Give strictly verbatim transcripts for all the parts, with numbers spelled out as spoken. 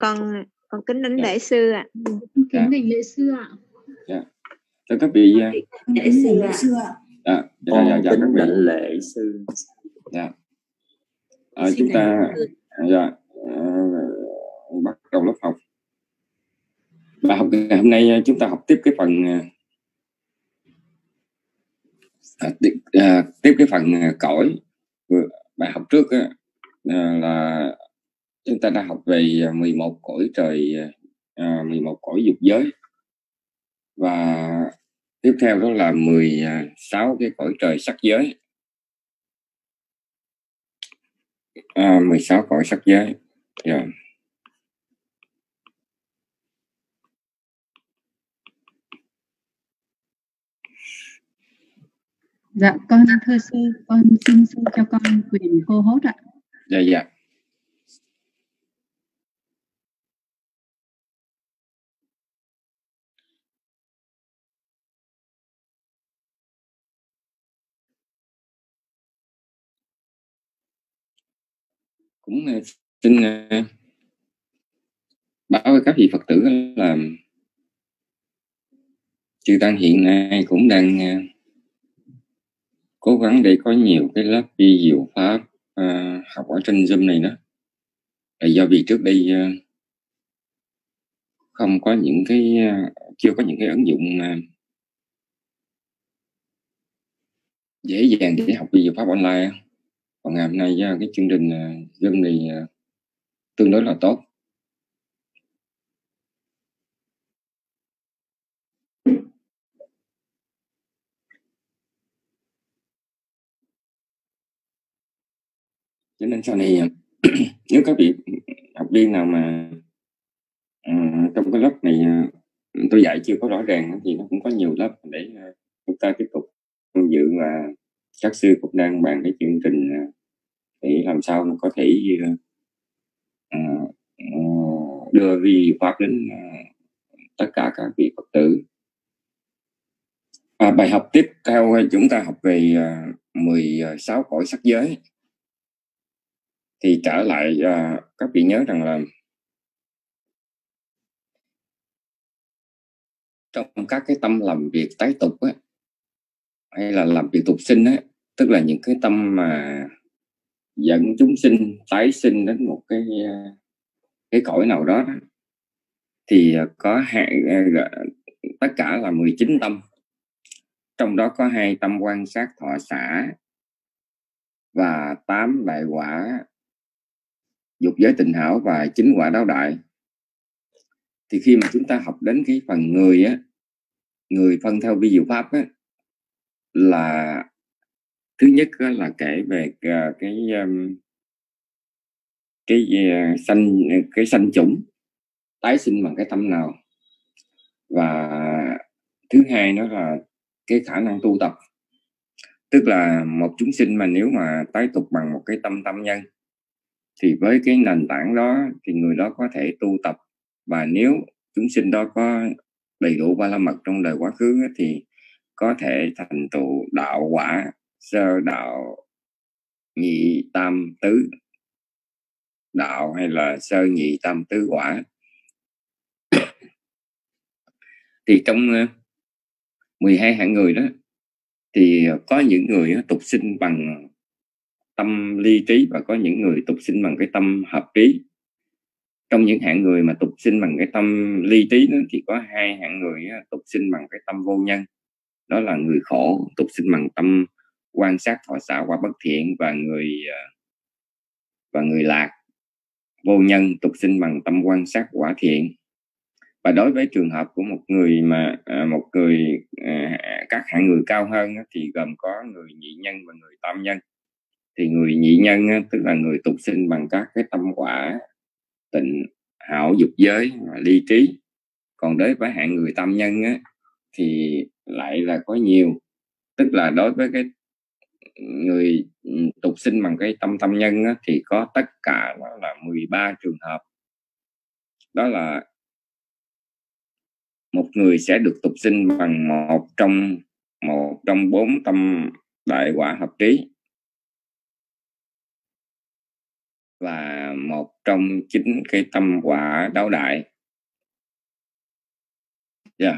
con con kính đảnh lễ sư ạ. À. Kính đảnh lễ sư ạ. Dạ. Thưa các vị, lễ sư ạ. Dạ, dạ, con dạ, dạ, kính các vị. đảnh lễ sư. Dạ. À, chúng ta dạ, à, bắt đầu lớp học. Bài học ngày hôm nay chúng ta học tiếp cái phần à, tiếp, à, tiếp cái phần cõi. Bài học trước á, à, là chúng ta đã học về mười một cõi trời, à, mười một cõi dục giới, và tiếp theo đó là mười sáu cái cõi trời sắc giới, à, mười sáu cõi sắc giới. Yeah. Dạ, con thưa sư, con xin sư cho con quyền hô hốt ạ. Dạ, dạ. Cũng xin báo với các vị Phật tử là chư tăng hiện nay cũng đang cố gắng để có nhiều cái lớp vi diệu pháp uh, học ở trên Zoom này đó. Là do vì trước đây uh, không có những cái uh, chưa có những cái ứng dụng uh, dễ dàng để học vi diệu pháp online. Còn ngày hôm nay uh, cái chương trình uh, Zoom này uh, tương đối là tốt. Cho nên sau này nếu các vị học viên nào mà uh, trong cái lớp này uh, tôi dạy chưa có rõ ràng thì nó cũng có nhiều lớp để uh, chúng ta tiếp tục tham dự, và các sư cũng đang bàn cái chương trình uh, để làm sao mà có thể uh, uh, đưa vi pháp đến uh, tất cả các vị Phật tử. À, bài học tiếp theo chúng ta học về uh, mười sáu cõi sắc giới. Thì trở lại uh, các vị nhớ rằng là trong các cái tâm làm việc tái tục á, hay là làm việc tục sinh á, tức là những cái tâm mà dẫn chúng sinh tái sinh đến một cái cái cõi nào đó, đó thì có hai, tất cả là mười chín tâm. Trong đó có hai tâm quan sát thọ xả và tám đại quả dục giới tịnh hảo và chín quả đáo đại. Thì khi mà chúng ta học đến cái phần người á, người phân theo vi diệu pháp á, là thứ nhất á, là kể về uh, cái um, cái uh, sanh cái sanh chủng tái sinh bằng cái tâm nào, và thứ hai nó là cái khả năng tu tập. Tức là một chúng sinh mà nếu mà tái tục bằng một cái tâm tâm nhân thì với cái nền tảng đó thì người đó có thể tu tập, và nếu chúng sinh đó có đầy đủ ba la mật trong đời quá khứ thì có thể thành tựu đạo quả sơ đạo, nhị tam tứ đạo, hay là sơ nhị tam tứ quả. Thì trong mười hai hạng người đó thì có những người tục sinh bằng tâm ly trí, và có những người tục sinh bằng cái tâm hợp trí. Trong những hạng người mà tục sinh bằng cái tâm ly trí đó, thì có hai hạng người tục sinh bằng cái tâm vô nhân. Đó là người khổ tục sinh bằng tâm quan sát thọ xả quả bất thiện, và người và người lạc vô nhân tục sinh bằng tâm quan sát quả thiện. Và đối với trường hợp của một người mà một người các hạng người cao hơn thì gồm có người nhị nhân và người tam nhân. Thì người nhị nhân tức là người tục sinh bằng các cái tâm quả tịnh hảo dục giới và ly trí. Còn đối với hạng người tam nhân á, thì lại là có nhiều, tức là đối với cái người tục sinh bằng cái tâm tâm nhân á, thì có tất cả đó là mười ba trường hợp. Đó là một người sẽ được tục sinh bằng một trong một trong bốn tâm đại quả hợp trí, và một trong chín cái tâm quả đáo đại. Yeah.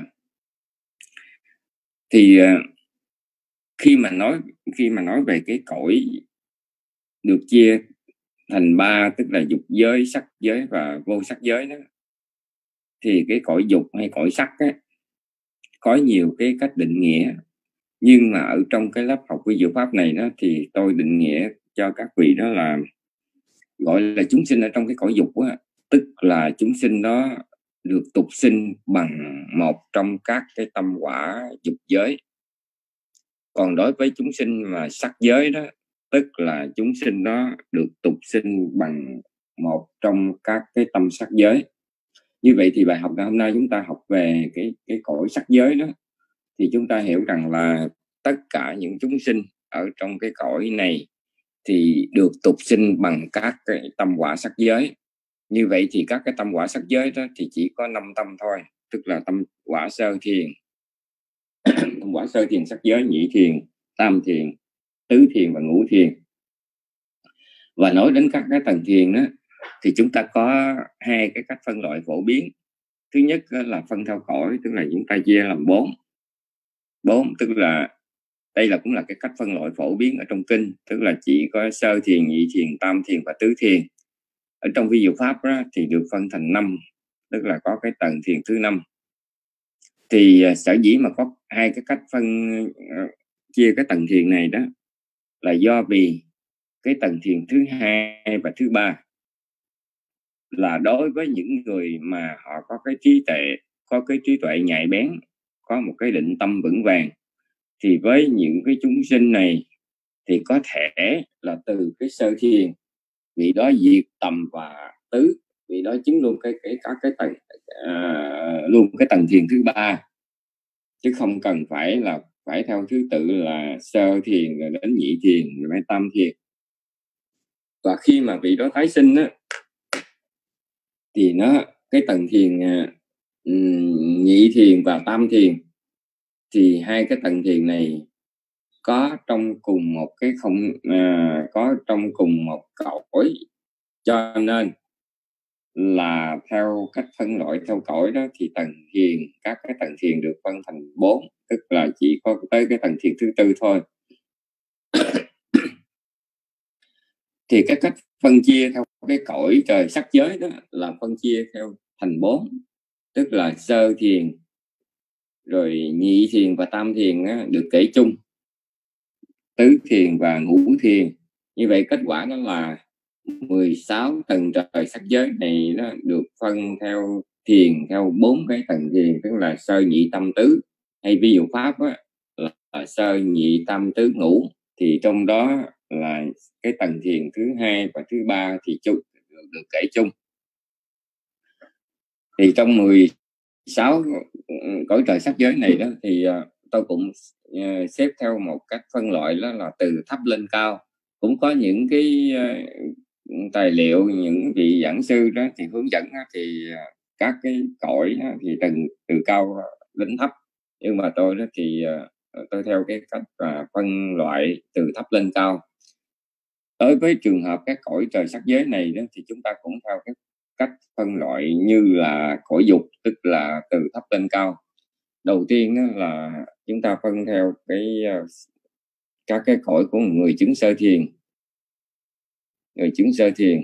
Thì uh, khi mà nói khi mà nói về cái cõi được chia thành ba, tức là dục giới, sắc giới và vô sắc giới đó, thì cái cõi dục hay cõi sắc á, có nhiều cái cách định nghĩa, nhưng mà ở trong cái lớp học vi diệu pháp này đó thì tôi định nghĩa cho các vị đó là gọi là chúng sinh ở trong cái cõi dục á, tức là chúng sinh đó được tục sinh bằng một trong các cái tâm quả dục giới. Còn đối với chúng sinh mà sắc giới đó, tức là chúng sinh đó được tục sinh bằng một trong các cái tâm sắc giới. Như vậy thì bài học ngày hôm nay chúng ta học về cái cái cõi sắc giới đó, thì chúng ta hiểu rằng là tất cả những chúng sinh ở trong cái cõi này thì được tục sinh bằng các cái tâm quả sắc giới. Như vậy thì các cái tâm quả sắc giới đó thì chỉ có năm tâm thôi, tức là tâm quả sơ thiền, tâm quả sơ thiền sắc giới, nhị thiền, tam thiền, tứ thiền và ngũ thiền. Và nói đến các cái tầng thiền đó thì chúng ta có hai cái cách phân loại phổ biến. Thứ nhất là phân theo cõi, tức là chúng ta chia làm bốn. Bốn tức là đây là cũng là cái cách phân loại phổ biến ở trong kinh, tức là chỉ có sơ thiền, nhị thiền, tam thiền và tứ thiền. Ở trong vi diệu pháp đó, thì được phân thành năm, tức là có cái tầng thiền thứ năm. Thì sở dĩ mà có hai cái cách phân uh, chia cái tầng thiền này đó là do vì cái tầng thiền thứ hai và thứ ba là đối với những người mà họ có cái trí tuệ, có cái trí tuệ nhạy bén, có một cái định tâm vững vàng, thì với những cái chúng sinh này thì có thể là từ cái sơ thiền vị đó diệt tầm và tứ, vị đó chứng luôn cái cái các cái tầng uh, luôn cái tầng thiền thứ ba, chứ không cần phải là phải theo thứ tự là sơ thiền rồi đến nhị thiền rồi đến tam thiền. Và khi mà vị đó tái sinh á, thì nó cái tầng thiền uh, nhị thiền và tam thiền, thì hai cái tầng thiền này có trong cùng một cái không uh, có trong cùng một cõi, cho nên là theo cách phân loại theo cõi đó thì tầng thiền, các cái tầng thiền được phân thành bốn, tức là chỉ có tới cái tầng thiền thứ tư thôi. Thì cái cách phân chia theo cái cõi trời sắc giới đó là phân chia theo thành bốn, tức là sơ thiền, rồi nhị thiền và tam thiền á, được kể chung, tứ thiền và ngũ thiền. Như vậy kết quả đó là mười sáu tầng trời sắc giới này nó được phân theo thiền, theo bốn cái tầng thiền, tức là sơ nhị tam tứ, hay ví dụ pháp á, là, là sơ nhị tam tứ ngũ. Thì trong đó là cái tầng thiền thứ hai và thứ ba thì chung được, được kể chung. Thì trong mười sáu cõi trời sắc giới này đó thì uh, tôi cũng uh, xếp theo một cách phân loại, đó là từ thấp lên cao. Cũng có những cái uh, tài liệu, những vị giảng sư đó thì hướng dẫn đó, thì uh, các cái cõi đó, thì từ từ cao đến thấp, nhưng mà tôi đó thì uh, tôi theo cái cách uh, phân loại từ thấp lên cao. Đối với trường hợp các cõi trời sắc giới này đó thì chúng ta cũng theo cái cách phân loại như là cõi dục, tức là từ thấp lên cao. Đầu tiên đó là chúng ta phân theo cái uh, các cái cõi của người chứng sơ thiền. Người chứng sơ thiền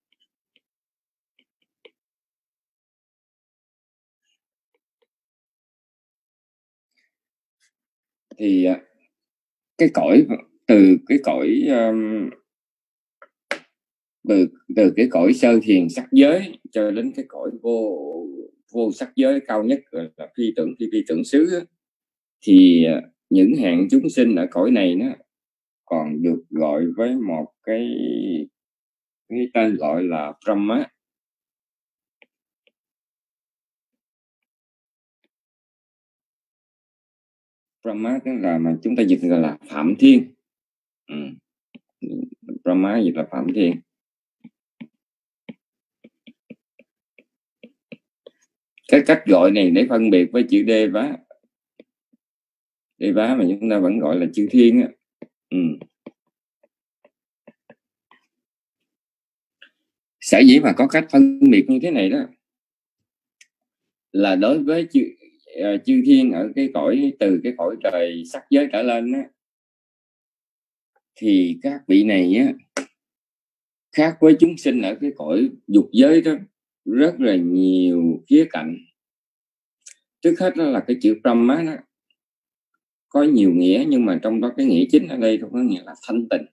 thì uh, cái cõi từ cái cõi um, từ từ cái cõi sơ thiền sắc giới cho đến cái cõi vô vô sắc giới cao nhất là phi tưởng phi phi tưởng xứ, thì những hạng chúng sinh ở cõi này nó còn được gọi với một cái cái tên gọi là Brahma. Brahma tức là mà chúng ta dịch là Phạm Thiên. ừ. Brahma dịch là Phạm Thiên. Cái cách gọi này để phân biệt với chữ Đê Vá, Đê Vá mà chúng ta vẫn gọi là chữ Thiên á. ừ. Sở dĩ mà có cách phân biệt như thế này đó là đối với chư, uh, chư thiên ở cái cõi từ cái cõi trời sắc giới trở lên á, thì các vị này á, khác với chúng sinh ở cái cõi dục giới đó rất là nhiều khía cạnh. Trước hết đó là cái chữ Brahma đó có nhiều nghĩa, nhưng mà trong đó cái nghĩa chính ở đây có nghĩa là thanh tịnh.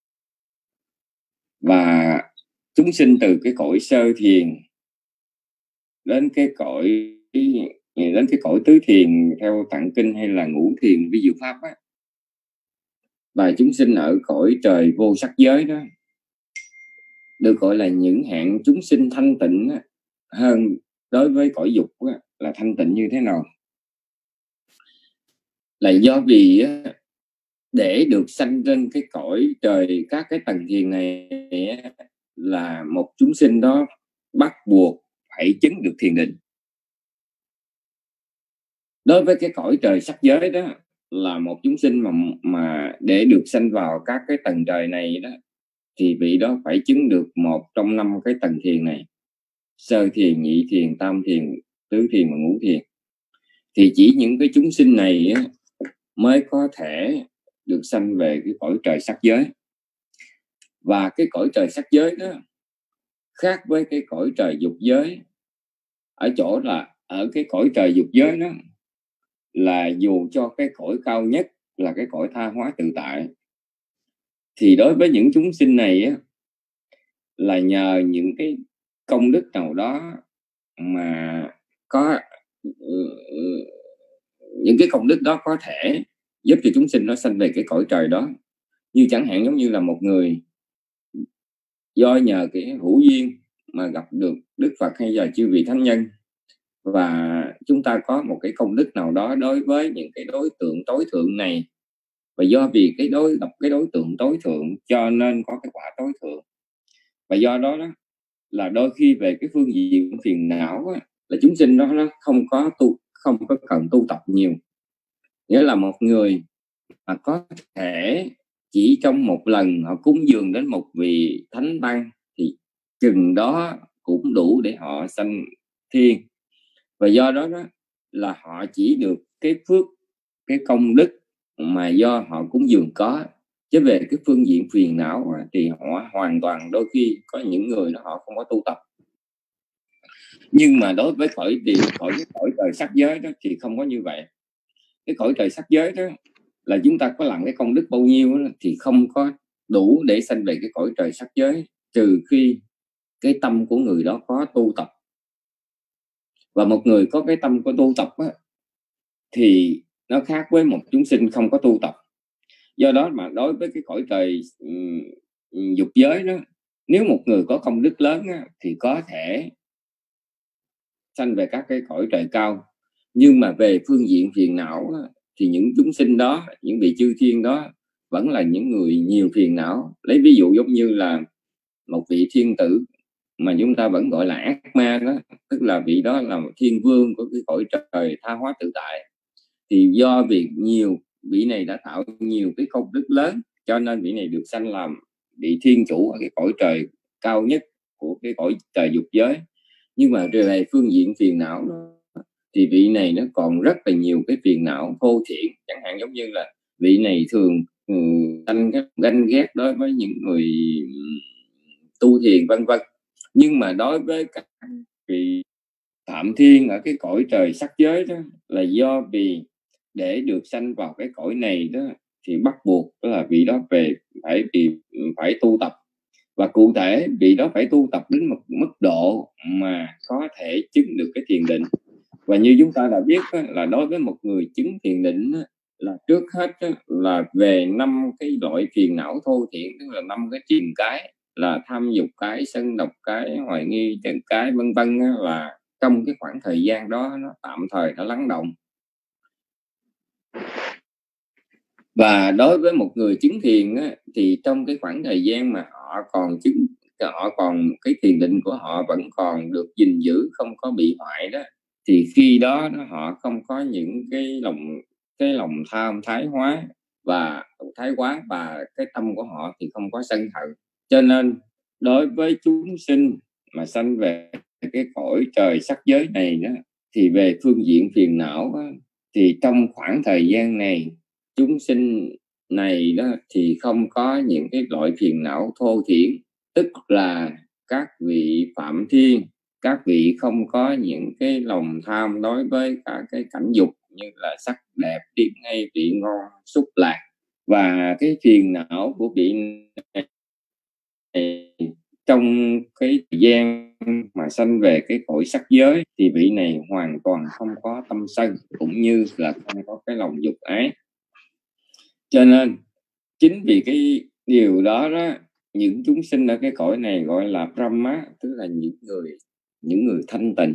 Và chúng sinh từ cái cõi sơ thiền đến cái cõi đến cái cõi tứ thiền theo tạng kinh hay là ngũ thiền vi diệu pháp á, và chúng sinh ở cõi trời vô sắc giới đó được gọi là những hạng chúng sinh thanh tịnh á, hơn đối với cõi dục á, là thanh tịnh như thế nào? Là do vì á, để được sanh trên cái cõi trời các cái tầng thiền này á, là một chúng sinh đó bắt buộc phải chứng được thiền định. Đối với cái cõi trời sắc giới đó là một chúng sinh mà mà để được sanh vào các cái tầng trời này đó thì vị đó phải chứng được một trong năm cái tầng thiền này: sơ thiền, nhị thiền, tam thiền, tứ thiền và ngũ thiền. Thì chỉ những cái chúng sinh này á, mới có thể được sanh về cái cõi trời sắc giới. Và cái cõi trời sắc giới đó khác với cái cõi trời dục giới ở chỗ là ở cái cõi trời dục giới đó là dù cho cái cõi cao nhất là cái cõi tha hóa tự tại, thì đối với những chúng sinh này á, là nhờ những cái công đức nào đó mà có những cái công đức đó có thể giúp cho chúng sinh nó sanh về cái cõi trời đó. Như chẳng hạn giống như là một người do nhờ cái hữu duyên mà gặp được Đức Phật hay là chư vị thánh nhân, và chúng ta có một cái công đức nào đó đối với những cái đối tượng tối thượng này, và do vì cái đối gặp cái đối tượng tối thượng cho nên có cái quả tối thượng. Và do đó, đó là đôi khi về cái phương diện phiền não á, là chúng sinh đó nó không có tu không có cần tu tập nhiều. Nghĩa là một người mà có thể chỉ trong một lần họ cúng dường đến một vị thánh tăng thì chừng đó cũng đủ để họ sanh thiên. Và do đó, đó là họ chỉ được cái phước, cái công đức mà do họ cúng dường có. Chứ về cái phương diện phiền não thì họ hoàn toàn, đôi khi có những người đó họ không có tu tập. Nhưng mà đối với cõi địa cõi cõi trời sắc giới đó thì không có như vậy. Cái cõi trời sắc giới đó là chúng ta có làm cái công đức bao nhiêu đó, thì không có đủ để sanh về cái cõi trời sắc giới, trừ khi cái tâm của người đó có tu tập. Và một người có cái tâm có tu tập á, thì nó khác với một chúng sinh không có tu tập. Do đó mà đối với cái cõi trời um, dục giới đó, nếu một người có công đức lớn á, thì có thể sanh về các cái cõi trời cao. Nhưng mà về phương diện phiền não á, thì những chúng sinh đó, những vị chư thiên đó vẫn là những người nhiều phiền não. Lấy ví dụ giống như là một vị thiên tử mà chúng ta vẫn gọi là ác ma đó, tức là vị đó là một thiên vương của cái cõi trời tha hóa tự tại. Thì do việc nhiều vị này đã tạo nhiều cái công đức lớn, cho nên vị này được sanh làm vị thiên chủ ở cái cõi trời cao nhất của cái cõi trời dục giới. Nhưng mà về phương diện phiền não đó, thì vị này nó còn rất là nhiều cái phiền não thô thiển. Chẳng hạn giống như là vị này thường sanh cái ganh ghét đối với những người tu thiền vân vân. Nhưng mà đối với các vị phạm thiên ở cái cõi trời sắc giới đó, là do vì để được sanh vào cái cõi này đó thì bắt buộc là vị đó về phải vì phải tu tập. Và cụ thể vị đó phải tu tập đến một mức độ mà có thể chứng được cái thiền định. Và như chúng ta đã biết là đối với một người chứng thiền định là trước hết là về năm cái loại phiền não thô thiển, tức là năm cái triền cái là tham dục cái, sân độc cái, hoài nghi trần cái vân vân, là trong cái khoảng thời gian đó nó tạm thời nó lắng động. Và đối với một người chứng thiền á, thì trong cái khoảng thời gian mà họ còn chứng, họ còn cái thiền định của họ vẫn còn được gìn giữ, không có bị hoại đó, thì khi đó họ không có những cái lòng cái lòng tham thái hóa và thái quá, và cái tâm của họ thì không có sân hận. Cho nên đối với chúng sinh mà sanh về cái cõi trời sắc giới này đó, thì về phương diện phiền não đó, thì trong khoảng thời gian này chúng sinh này đó thì không có những cái loại phiền não thô thiển, tức là các vị phạm thiên, các vị không có những cái lòng tham đối với cả cái cảnh dục như là sắc đẹp, tiếng hay, vị ngon, xúc lạc. Và cái phiền não của vị này trong cái thời gian mà sanh về cái cõi sắc giới thì vị này hoàn toàn không có tâm sân, cũng như là không có cái lòng dục ái. Cho nên chính vì cái điều đó đó, những chúng sinh ở cái cõi này gọi là Brahma, tức là những người những người thanh tịnh.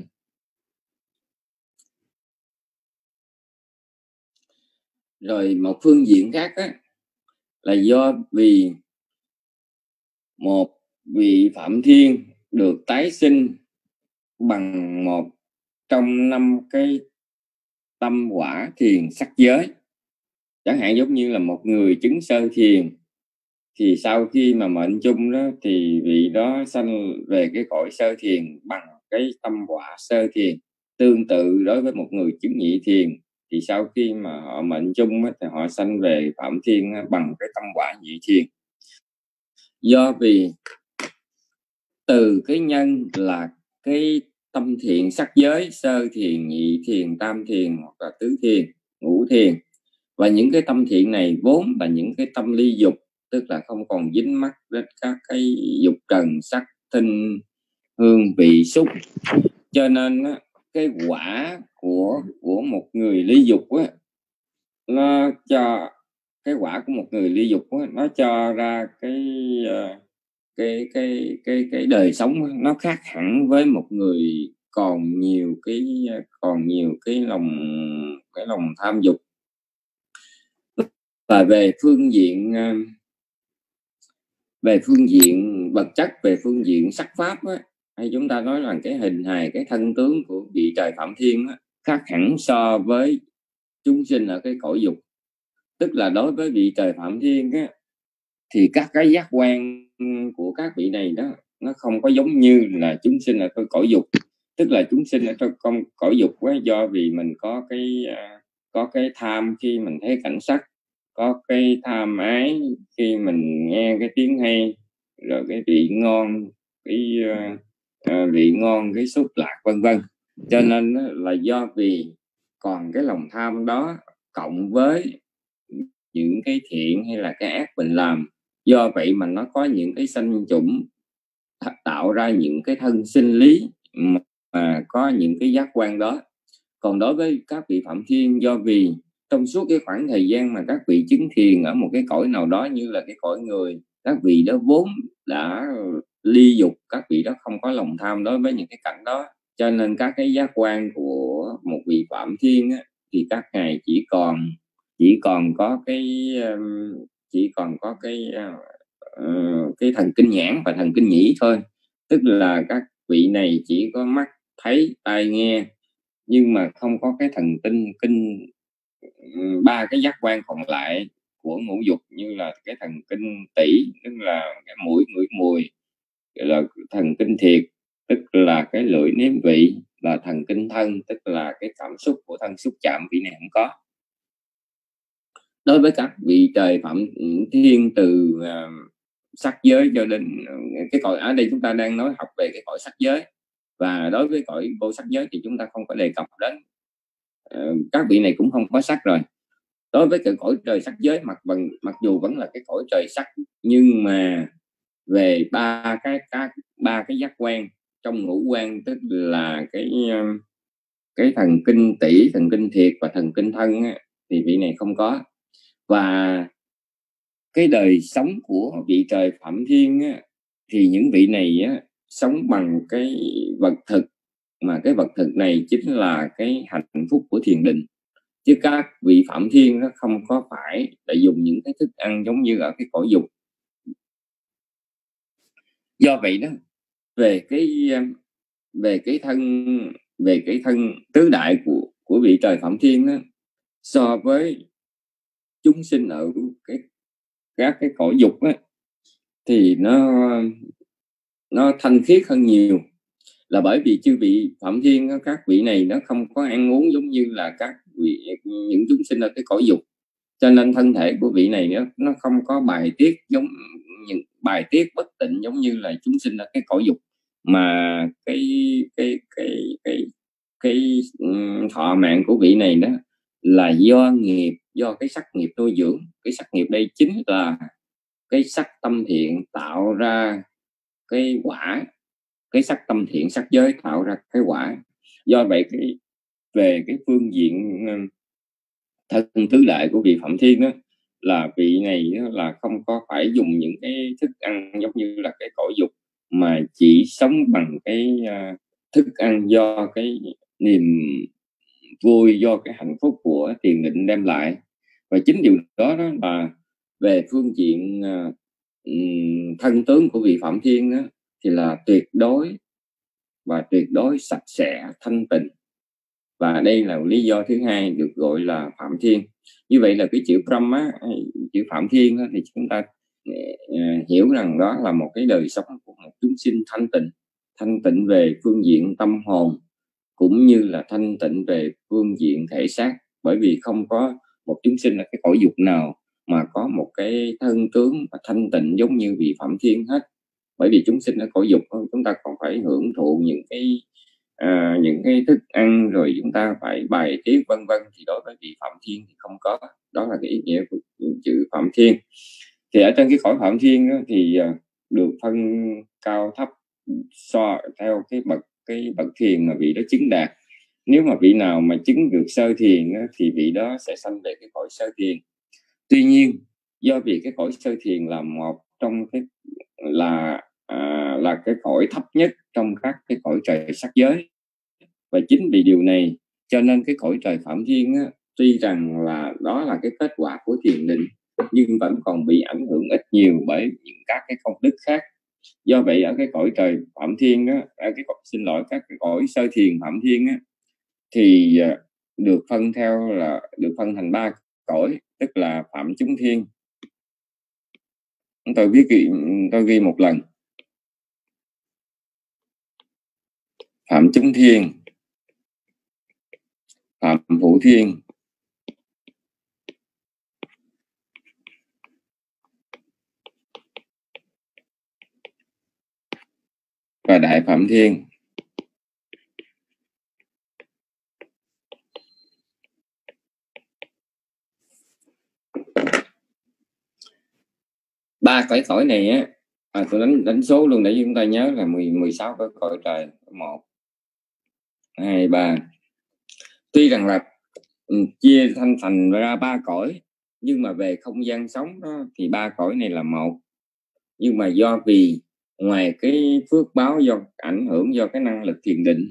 Rồi một phương diện khác á, là do vì một vị phạm thiên được tái sinh bằng một trong năm cái tâm quả thiền sắc giới. Chẳng hạn giống như là một người chứng sơ thiền, thì sau khi mà mệnh chung đó thì vị đó sanh về cái cõi sơ thiền bằng cái tâm quả sơ thiền. Tương tự đối với một người chứng nhị thiền, thì sau khi mà họ mệnh chung thì họ sanh về phạm thiên bằng cái tâm quả nhị thiền. Do vì từ cái nhân là cái tâm thiện sắc giới, sơ thiền, nhị thiền, tam thiền hoặc là tứ thiền, ngũ thiền, và những cái tâm thiện này vốn là những cái tâm ly dục, tức là không còn dính mắc đến các cái dục trần, sắc, thinh, hương, vị, xúc. Cho nên cái quả của của một người ly dục á, nó cho cái quả của một người ly dục á, nó cho ra cái cái cái cái cái đời sống nó khác hẳn với một người còn nhiều cái còn nhiều cái lòng cái lòng tham dục. Và về phương diện về phương diện vật chất, về phương diện sắc pháp á, hay chúng ta nói là cái hình hài, cái thân tướng của vị trời phạm thiên á, khác hẳn so với chúng sinh ở cái cõi dục. Tức là đối với vị trời phạm thiên á, thì các cái giác quan của các vị này đó nó không có giống như là chúng sinh ở cái cõi dục. Tức là chúng sinh ở trong cõi dục á, do vì mình có cái có cái tham khi mình thấy cảnh sắc, có cái tham ái khi mình nghe cái tiếng hay, rồi cái vị ngon, cái uh, vị ngon, cái xúc lạc, vân vân. Cho nên là do vì còn cái lòng tham đó cộng với những cái thiện hay là cái ác mình làm, do vậy mà nó có những cái sanh chủng tạo ra những cái thân sinh lý mà có những cái giác quan đó. Còn đối với các vị phạm thiên, do vì trong suốt cái khoảng thời gian mà các vị chứng thiền ở một cái cõi nào đó như là cái cõi người, các vị đó vốn đã ly dục, các vị đó không có lòng tham đối với những cái cảnh đó. Cho nên các cái giác quan của một vị phạm thiên á, thì các ngài chỉ còn chỉ còn có cái chỉ còn có cái uh, cái thần kinh nhãn và thần kinh nhĩ thôi. Tức là các vị này chỉ có mắt thấy, tai nghe, nhưng mà không có cái thần kinh kinh ba cái giác quan còn lại của ngũ dục, như là cái thần kinh tỷ, tức là cái mũi ngửi mùi, là thần kinh thiệt, tức là cái lưỡi nếm vị, là thần kinh thân, tức là cái cảm xúc của thân xúc chạm, vị này không có. Đối với các vị trời phạm thiên từ uh, sắc giới cho đến uh, cái cõi, ở đây chúng ta đang nói học về cái cõi sắc giới, và đối với cõi vô sắc giới thì chúng ta không có đề cập đến. Uh, các vị này cũng không có sắc rồi. Đối với cái cõi trời sắc giới, mặc bằng mặc dù vẫn là cái cõi trời sắc, nhưng mà về ba cái các ba cái giác quan trong ngũ quan, tức là cái cái thần kinh tỷ, thần kinh thiệt và thần kinh thân á, thì vị này không có. Và cái đời sống của vị trời phạm thiên á, thì những vị này á, sống bằng cái vật thực, mà cái vật thực này chính là cái hạnh phúc của thiền định. Chứ các vị phạm thiên nó không có phải là dùng những cái thức ăn giống như ở cái cõi dục. Do vậy đó, về cái về cái thân về cái thân tứ đại của của vị trời phạm thiên đó, so với chúng sinh ở cái các cái cõi dục á, thì nó nó thanh khiết hơn nhiều, là bởi vì chư vị Phạm Thiên đó, các vị này nó không có ăn uống giống như là các vị những chúng sinh ở cái cõi dục, cho nên thân thể của vị này nó, nó không có bài tiết giống những bài tiết bất tịnh giống như là chúng sinh ở cái cõi dục, mà cái cái cái cái cái um, thọ mạng của vị này đó là do nghiệp, do cái sắc nghiệp nuôi dưỡng. Cái sắc nghiệp đây chính là cái sắc tâm thiện tạo ra cái quả, cái sắc tâm thiện sắc giới tạo ra cái quả. Do vậy cái về cái phương diện thân tứ đại của vị Phạm Thiên đó, là vị này đó là không có phải dùng những cái thức ăn giống như là cái cõi dục, mà chỉ sống bằng cái uh, thức ăn do cái niềm vui, do cái hạnh phúc của thiền định đem lại. Và chính điều đó, đó là về phương diện uh, thân tướng của vị Phạm Thiên đó, thì là tuyệt đối và tuyệt đối sạch sẽ thanh tịnh, và đây là lý do thứ hai được gọi là Phạm Thiên. Như vậy là cái chữ Brahma, chữ Phạm Thiên đó, thì chúng ta uh, hiểu rằng đó là một cái đời sống của một chúng sinh thanh tịnh, thanh tịnh về phương diện tâm hồn cũng như là thanh tịnh về phương diện thể xác, bởi vì không có một chúng sinh ở cái cõi dục nào mà có một cái thân tướng và thanh tịnh giống như vị Phạm Thiên hết. Bởi vì chúng sinh ở cõi dục chúng ta còn phải hưởng thụ những cái à, những cái thức ăn, rồi chúng ta phải bài tiết vân vân, thì đối với vị Phạm Thiên thì không có. Đó là cái ý nghĩa của chữ Phạm Thiên. Thì ở trên cái cõi Phạm Thiên đó, thì được phân cao thấp so theo cái bậc cái bậc thiền mà vị đó chứng đạt. Nếu mà vị nào mà chứng được sơ thiền đó, thì vị đó sẽ sanh về cái cõi sơ thiền. Tuy nhiên do vì cái cõi sơ thiền là một trong cái là à, là cái cõi thấp nhất trong các cái cõi trời sắc giới, và chính vì điều này cho nên cái cõi trời Phạm Thiên á, tuy rằng là đó là cái kết quả của thiền định, nhưng vẫn còn bị ảnh hưởng ít nhiều bởi những các cái công đức khác. Do vậy ở cái cõi trời Phạm Thiên á, ở cái xin lỗi các cái cõi sơ thiền Phạm Thiên á, thì được phân theo là được phân thành ba cõi, tức là Phạm Chúng Thiên. Tôi viết tôi ghi một lần: Phạm Chúng Thiên, Phạm Phụ Thiên, và Đại Phạm Thiên. Ba cõi cõi này á, à, tôi đánh đánh số luôn để chúng ta nhớ là mười mười sáu cái cõi trời. Một, hai, ba. Tuy rằng là chia thành thành ra ba cõi, nhưng mà về không gian sống đó, thì ba cõi này là một. Nhưng mà do vì ngoài cái phước báo do ảnh hưởng do cái năng lực thiền định,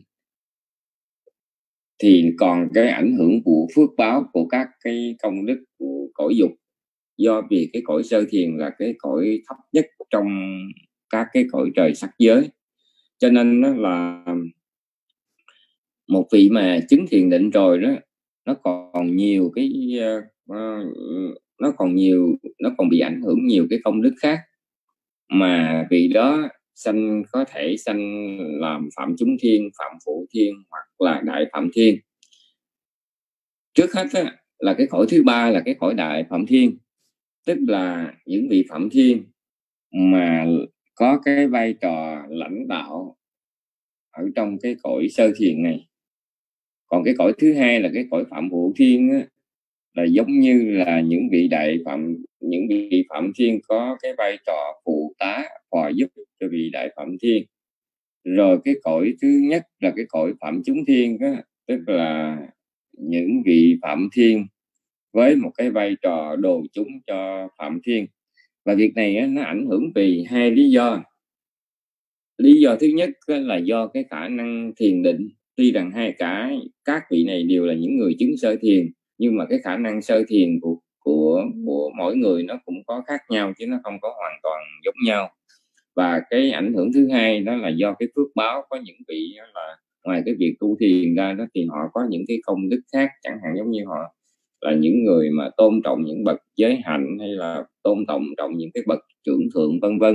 thì còn cái ảnh hưởng của phước báo của các cái công đức của cõi dục. Do vì cái cõi sơ thiền là cái cõi thấp nhất trong các cái cõi trời sắc giới, cho nên nó là một vị mà chứng thiền định rồi đó, nó còn nhiều cái uh, nó còn nhiều nó còn bị ảnh hưởng nhiều cái công đức khác, mà vị đó sanh có thể sanh làm Phạm Chúng Thiên, Phạm Phụ Thiên hoặc là Đại Phạm Thiên. Trước hết á, là cái cõi thứ ba là cái cõi Đại Phạm Thiên, tức là những vị Phạm Thiên mà có cái vai trò lãnh đạo ở trong cái cõi sơ thiền này. Còn cái cõi thứ hai là cái cõi Phạm Phụ Thiên á, là giống như là những vị đại phạm những vị Phạm Thiên có cái vai trò phụ tá phò giúp cho vị Đại Phạm Thiên. Rồi cái cõi thứ nhất là cái cõi Phạm Chúng Thiên á, tức là những vị Phạm Thiên với một cái vai trò đồ chúng cho Phạm Thiên. Và việc này á, nó ảnh hưởng vì hai lý do. Lý do thứ nhất á, là do cái khả năng thiền định. Tuy rằng hai cả các vị này đều là những người chứng sơ thiền, nhưng mà cái khả năng sơ thiền của của của mỗi người nó cũng có khác nhau, chứ nó không có hoàn toàn giống nhau. Và cái ảnh hưởng thứ hai đó là do cái phước báo. Có những vị là ngoài cái việc tu thiền ra đó, thì họ có những cái công đức khác, chẳng hạn giống như họ là những người mà tôn trọng những bậc giới hạnh, hay là tôn trọng trọng những cái bậc trưởng thượng vân vân,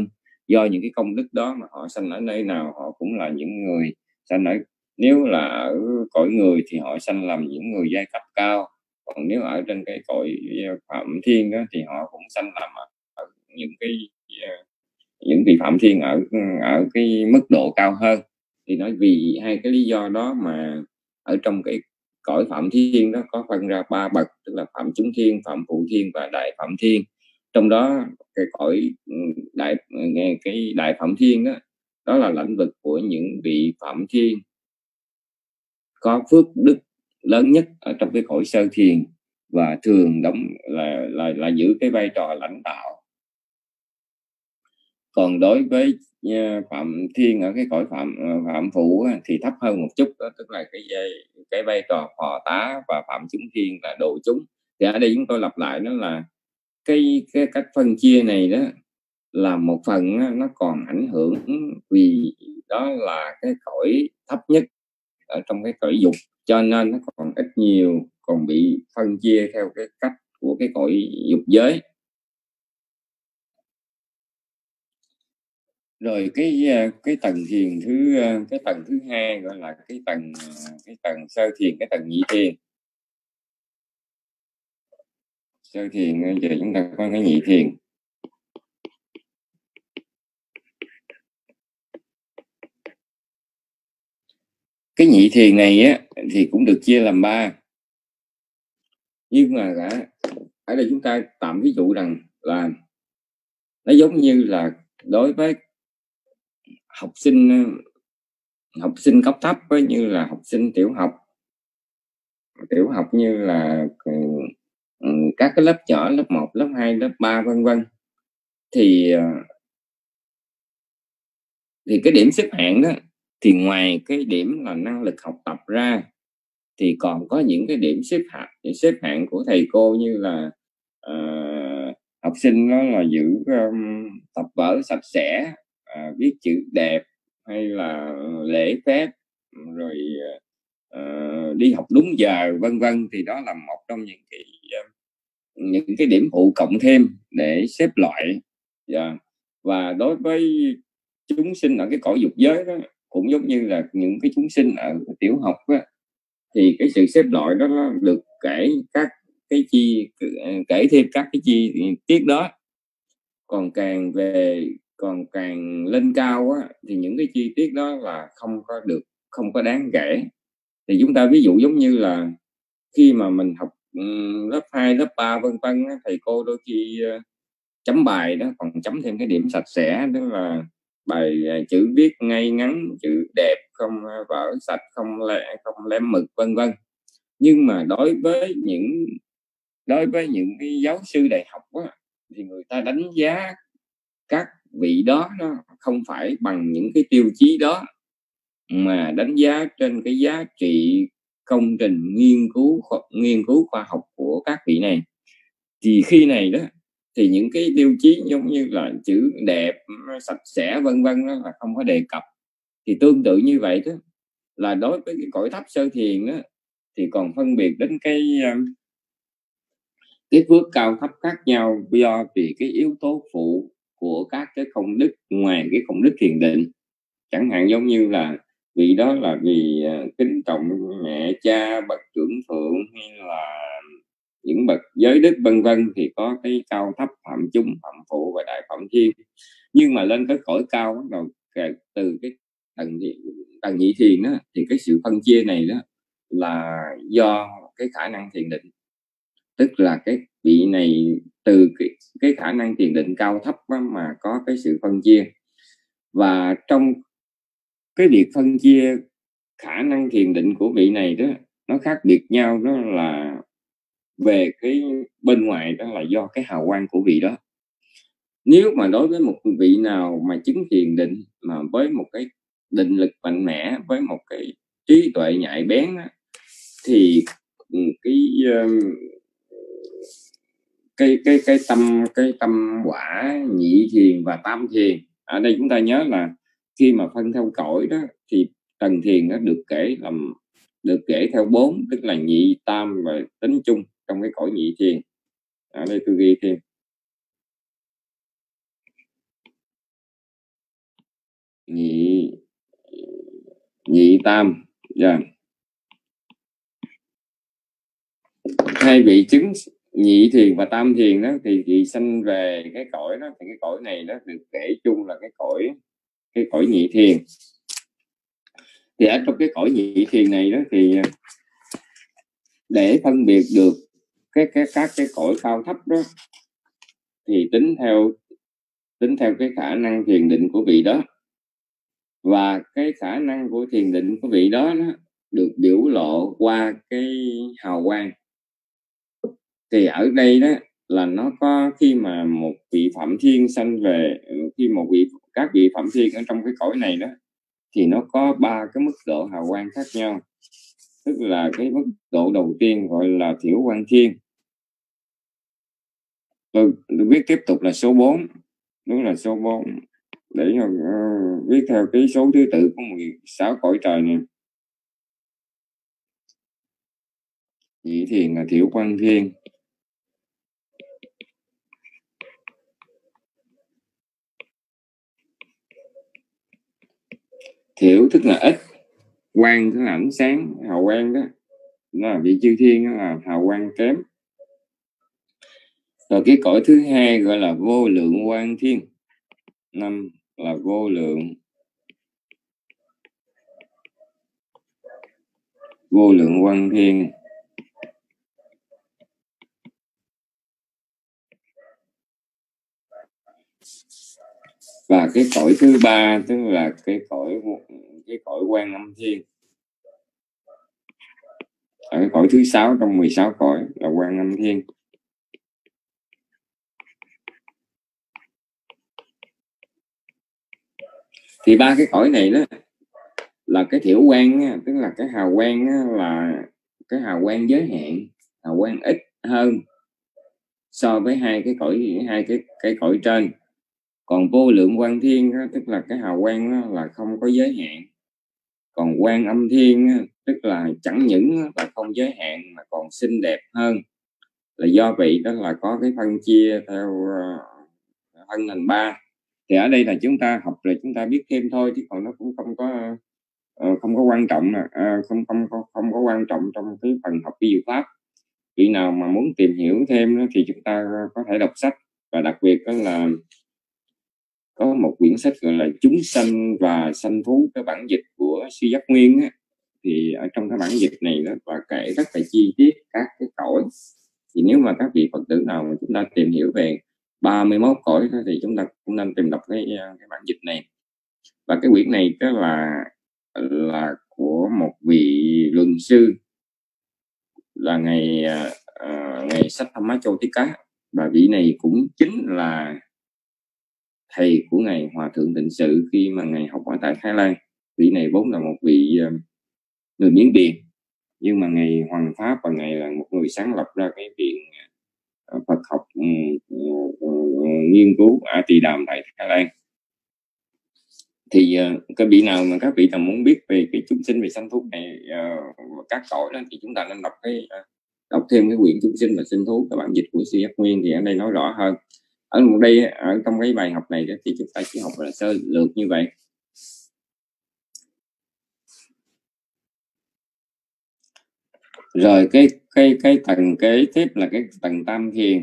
do những cái công đức đó mà họ sanh ở nơi nào họ cũng là những người sanh ở, nếu là ở cõi người thì họ sanh làm những người giai cấp cao, còn nếu ở trên cái cõi phạm thiên đó thì họ cũng sanh làm ở, ở những cái những vị phạm thiên ở ở cái mức độ cao hơn. Thì nói vì hai cái lý do đó mà ở trong cái cõi phạm thiên đó có phân ra ba bậc, tức là phạm chúng thiên, phạm phụ thiên và đại phạm thiên. Trong đó cái cõi đại nghe cái đại phạm thiên đó đó là lãnh vực của những vị phạm thiên có phước đức lớn nhất ở trong cái cõi sơ thiền, và thường đóng là là là giữ cái vai trò lãnh đạo. Còn đối với phạm thiên ở cái cõi phạm phạm phụ thì thấp hơn một chút, đó tức là cái cái vai trò phò tá, và phạm chúng thiên là độ chúng. Thì ở đây chúng tôi lặp lại đó là cái cái cách phân chia này đó là một phần nó còn ảnh hưởng vì đó là cái cõi thấp nhất ở trong cái cõi dục, cho nên nó còn ít nhiều còn bị phân chia theo cái cách của cái cõi dục giới. Rồi cái cái tầng thiền thứ cái tầng thứ hai gọi là cái tầng cái tầng sơ thiền, cái tầng nhị thiền. Sơ thiền giờ chúng ta có cái nhị thiền. Cái nhị thiền này á thì cũng được chia làm ba, nhưng mà cả ở đây chúng ta tạm ví dụ rằng là nó giống như là đối với học sinh học sinh cấp thấp với như là học sinh tiểu học tiểu học như là các cái lớp nhỏ, lớp một, lớp hai, lớp ba vân vân, thì thì cái điểm xếp hạng đó thì ngoài cái điểm là năng lực học tập ra thì còn có những cái điểm xếp hạng xếp hạng của thầy cô, như là uh, học sinh đó là giữ um, tập vở sạch sẽ, uh, viết chữ đẹp, hay là lễ phép, rồi uh, đi học đúng giờ vân vân, thì đó là một trong những cái uh, những cái điểm phụ cộng thêm để xếp loại. Yeah. Và đối với chúng sinh ở cái cõi dục giới đó cũng giống như là những cái chúng sinh ở tiểu học đó, thì cái sự xếp loại đó nó được kể các cái chi kể thêm các cái chi tiết đó. Còn càng về còn càng lên cao á, thì những cái chi tiết đó là không có được không có đáng kể. Thì chúng ta ví dụ giống như là khi mà mình học um, lớp hai, lớp ba vân vân, thầy cô đôi khi uh, chấm bài đó còn chấm thêm cái điểm sạch sẽ, đó là bài uh, chữ viết ngay ngắn, chữ đẹp, không uh, vở sạch, không lẹ, không lém mực vân vân. Nhưng mà đối với những đối với những cái giáo sư đại học á, thì người ta đánh giá các vị đó nó không phải bằng những cái tiêu chí đó, mà đánh giá trên cái giá trị công trình nghiên cứu nghiên cứu khoa học của các vị này. Thì khi này đó thì những cái tiêu chí giống như là chữ đẹp, sạch sẽ vân vân đó là không có đề cập. Thì tương tự như vậy đó là đối với cái cõi thấp sơ thiền đó, thì còn phân biệt đến cái cái phước cao thấp khác nhau do vì cái yếu tố phụ của các cái công đức ngoài cái công đức thiền định. Chẳng hạn giống như là vì đó là vì kính trọng mẹ cha, bậc trưởng thượng, hay là những bậc giới đức vân vân, thì có cái cao thấp, phạm chúng, phạm phụ và đại phạm thiên. Nhưng mà lên tới cõi cao bắt đầu từ cái tầng tầng nhị thiền đó, thì cái sự phân chia này đó là do cái khả năng thiền định, tức là cái vị này từ cái, cái khả năng thiền định cao thấp mà có cái sự phân chia. Và trong cái việc phân chia khả năng thiền định của vị này đó, nó khác biệt nhau, đó là về cái bên ngoài, đó là do cái hào quang của vị đó. Nếu mà đối với một vị nào mà chứng thiền định mà với một cái định lực mạnh mẽ, với một cái trí tuệ nhạy bén á, thì cái cái cái cái tâm cái tâm quả nhị thiền và tam thiền, ở đây chúng ta nhớ là khi mà phân theo cõi đó thì tầng thiền nó được kể làm được kể theo bốn, tức là nhị, tam và tính chung trong cái cõi nhị thiền. Ở đây tôi ghi thêm nhị nhị tam. Yeah. Hai vị chứng nhị thiền và tam thiền đó thì vị sanh về cái cõi đó, thì cái cõi này đó được kể chung là cái cõi cái cõi nhị thiền. Thì ở trong cái cõi nhị thiền này đó thì để phân biệt được cái cái các cái cõi cao thấp đó thì tính theo tính theo cái khả năng thiền định của vị đó, và cái khả năng của thiền định của vị đó, đó được biểu lộ qua cái hào quang. Thì ở đây đó là nó có khi mà một vị phạm thiên sanh về, khi một vị các vị phạm thiên ở trong cái cõi này đó thì nó có ba cái mức độ hào quang khác nhau. Tức là cái mức độ đầu tiên gọi là thiểu quang thiên. Tôi, tôi viết tiếp tục là số bốn, đúng là số bốn, để uh, viết theo cái số thứ tự của mười sáu cõi trời này. Nhị thiền là thiểu quang thiên. Thiểu tức là ít, quang tức là ánh sáng, hào quang đó, nó là vị chư thiên, đó là hào quang kém. Rồi cái cõi thứ hai gọi là vô lượng quang thiên. Năm là vô lượng vô lượng quang thiên. Và cái cõi thứ ba tức là cái cõi cái cõi quan âm thiên. Ở cái cõi thứ sáu trong mười sáu cõi là quan âm thiên. Thì ba cái cõi này đó là cái thiểu quang, tức là cái hào quang là cái hào quang giới hạn, hào quang ít hơn so với hai cái cõi hai cái cái cõi trên. Còn vô lượng quang thiên đó, tức là cái hào quang đó là không có giới hạn. Còn quan âm thiên đó, tức là chẳng những là không giới hạn mà còn xinh đẹp hơn, là do vậy đó là có cái phân chia theo uh, thân thành ba. Thì ở đây là chúng ta học rồi chúng ta biết thêm thôi, chứ còn nó cũng không có uh, không có quan trọng, uh, không không không không có quan trọng trong cái phần học vi diệu pháp. Vị nào mà muốn tìm hiểu thêm đó, thì chúng ta có thể đọc sách, và đặc biệt đó là có một quyển sách gọi là Chúng sanh và sanh thú, cái bản dịch của sư Giác Nguyên á. Thì ở trong cái bản dịch này đó và kể rất là chi tiết các cái cõi. Thì nếu mà các vị Phật tử nào mà chúng ta tìm hiểu về ba mươi mốt cõi đó, thì chúng ta cũng nên tìm đọc cái cái bản dịch này. Và cái quyển này đó là là của một vị luận sư, là ngày uh, ngày sách Thamma Chotika, và vị này cũng chính là thầy của ngài Hòa thượng Tịnh Sự khi mà ngài học ở tại Thái Lan. Vị này vốn là một vị uh, người Miến Điện, nhưng mà ngài Hoàng Pháp và ngài là một người sáng lập ra cái viện uh, Phật học um, uh, nghiên cứu ở Tỳ Đàm tại Thái Lan. Thì uh, cái vị nào mà các vị nào muốn biết về cái chúng sinh về sanh thú này, uh, các cõi đó, thì chúng ta nên đọc cái uh, đọc thêm cái quyển Chúng sinh và sinh thú, cái bản dịch của sư Giác Nguyên, thì ở đây nói rõ hơn. Ở đây ở trong cái bài học này đó, thì chúng ta chỉ học là sơ lược như vậy. Rồi cái cái cái tầng kế tiếp là cái tầng tam thiền.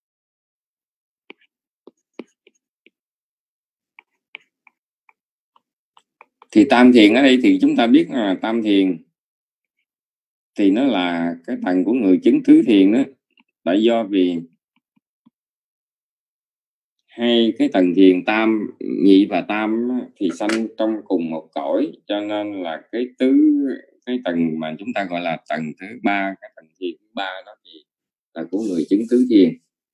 Thì tam thiền ở đây thì chúng ta biết là tam thiền thì nó là cái tầng của người chứng tứ thiền đó. Tại do vì hai cái tầng thiền tam, nhị và tam thì sanh trong cùng một cõi, cho nên là cái tứ cái tầng mà chúng ta gọi là tầng thứ ba, cái tầng thiền thứ ba đó thì là của người chứng tứ thiền.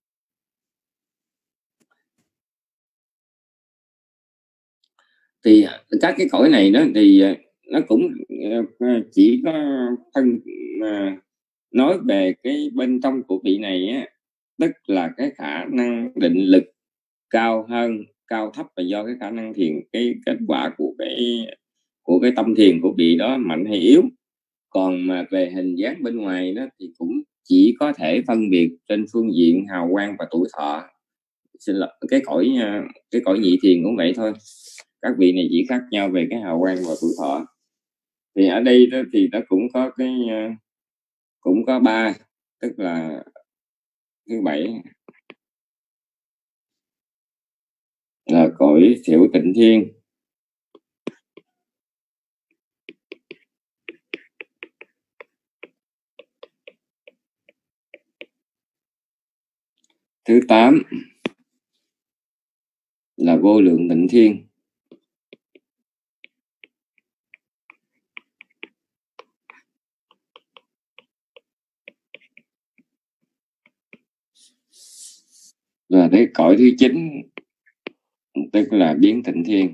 Thì các cái cõi này đó thì nó cũng chỉ có thân nói về cái bên trong của vị này á, tức là cái khả năng định lực cao hơn, cao thấp là do cái khả năng thiền, cái kết quả của cái của cái tâm thiền của vị đó mạnh hay yếu. Còn mà về hình dáng bên ngoài đó thì cũng chỉ có thể phân biệt trên phương diện hào quang và tuổi thọ. Xin lỗi, cái cõi cái cõi nhị thiền cũng vậy thôi. các vị này chỉ khác nhau về cái hào quang và tuổi thọ. Thì ở đây đó thì nó cũng có cái cũng có ba, tức là thứ bảy là cõi Thiểu Tịnh Thiên, thứ tám là Vô Lượng Tịnh Thiên, và cái cõi thứ chín tức là Biến Tịnh Thiên.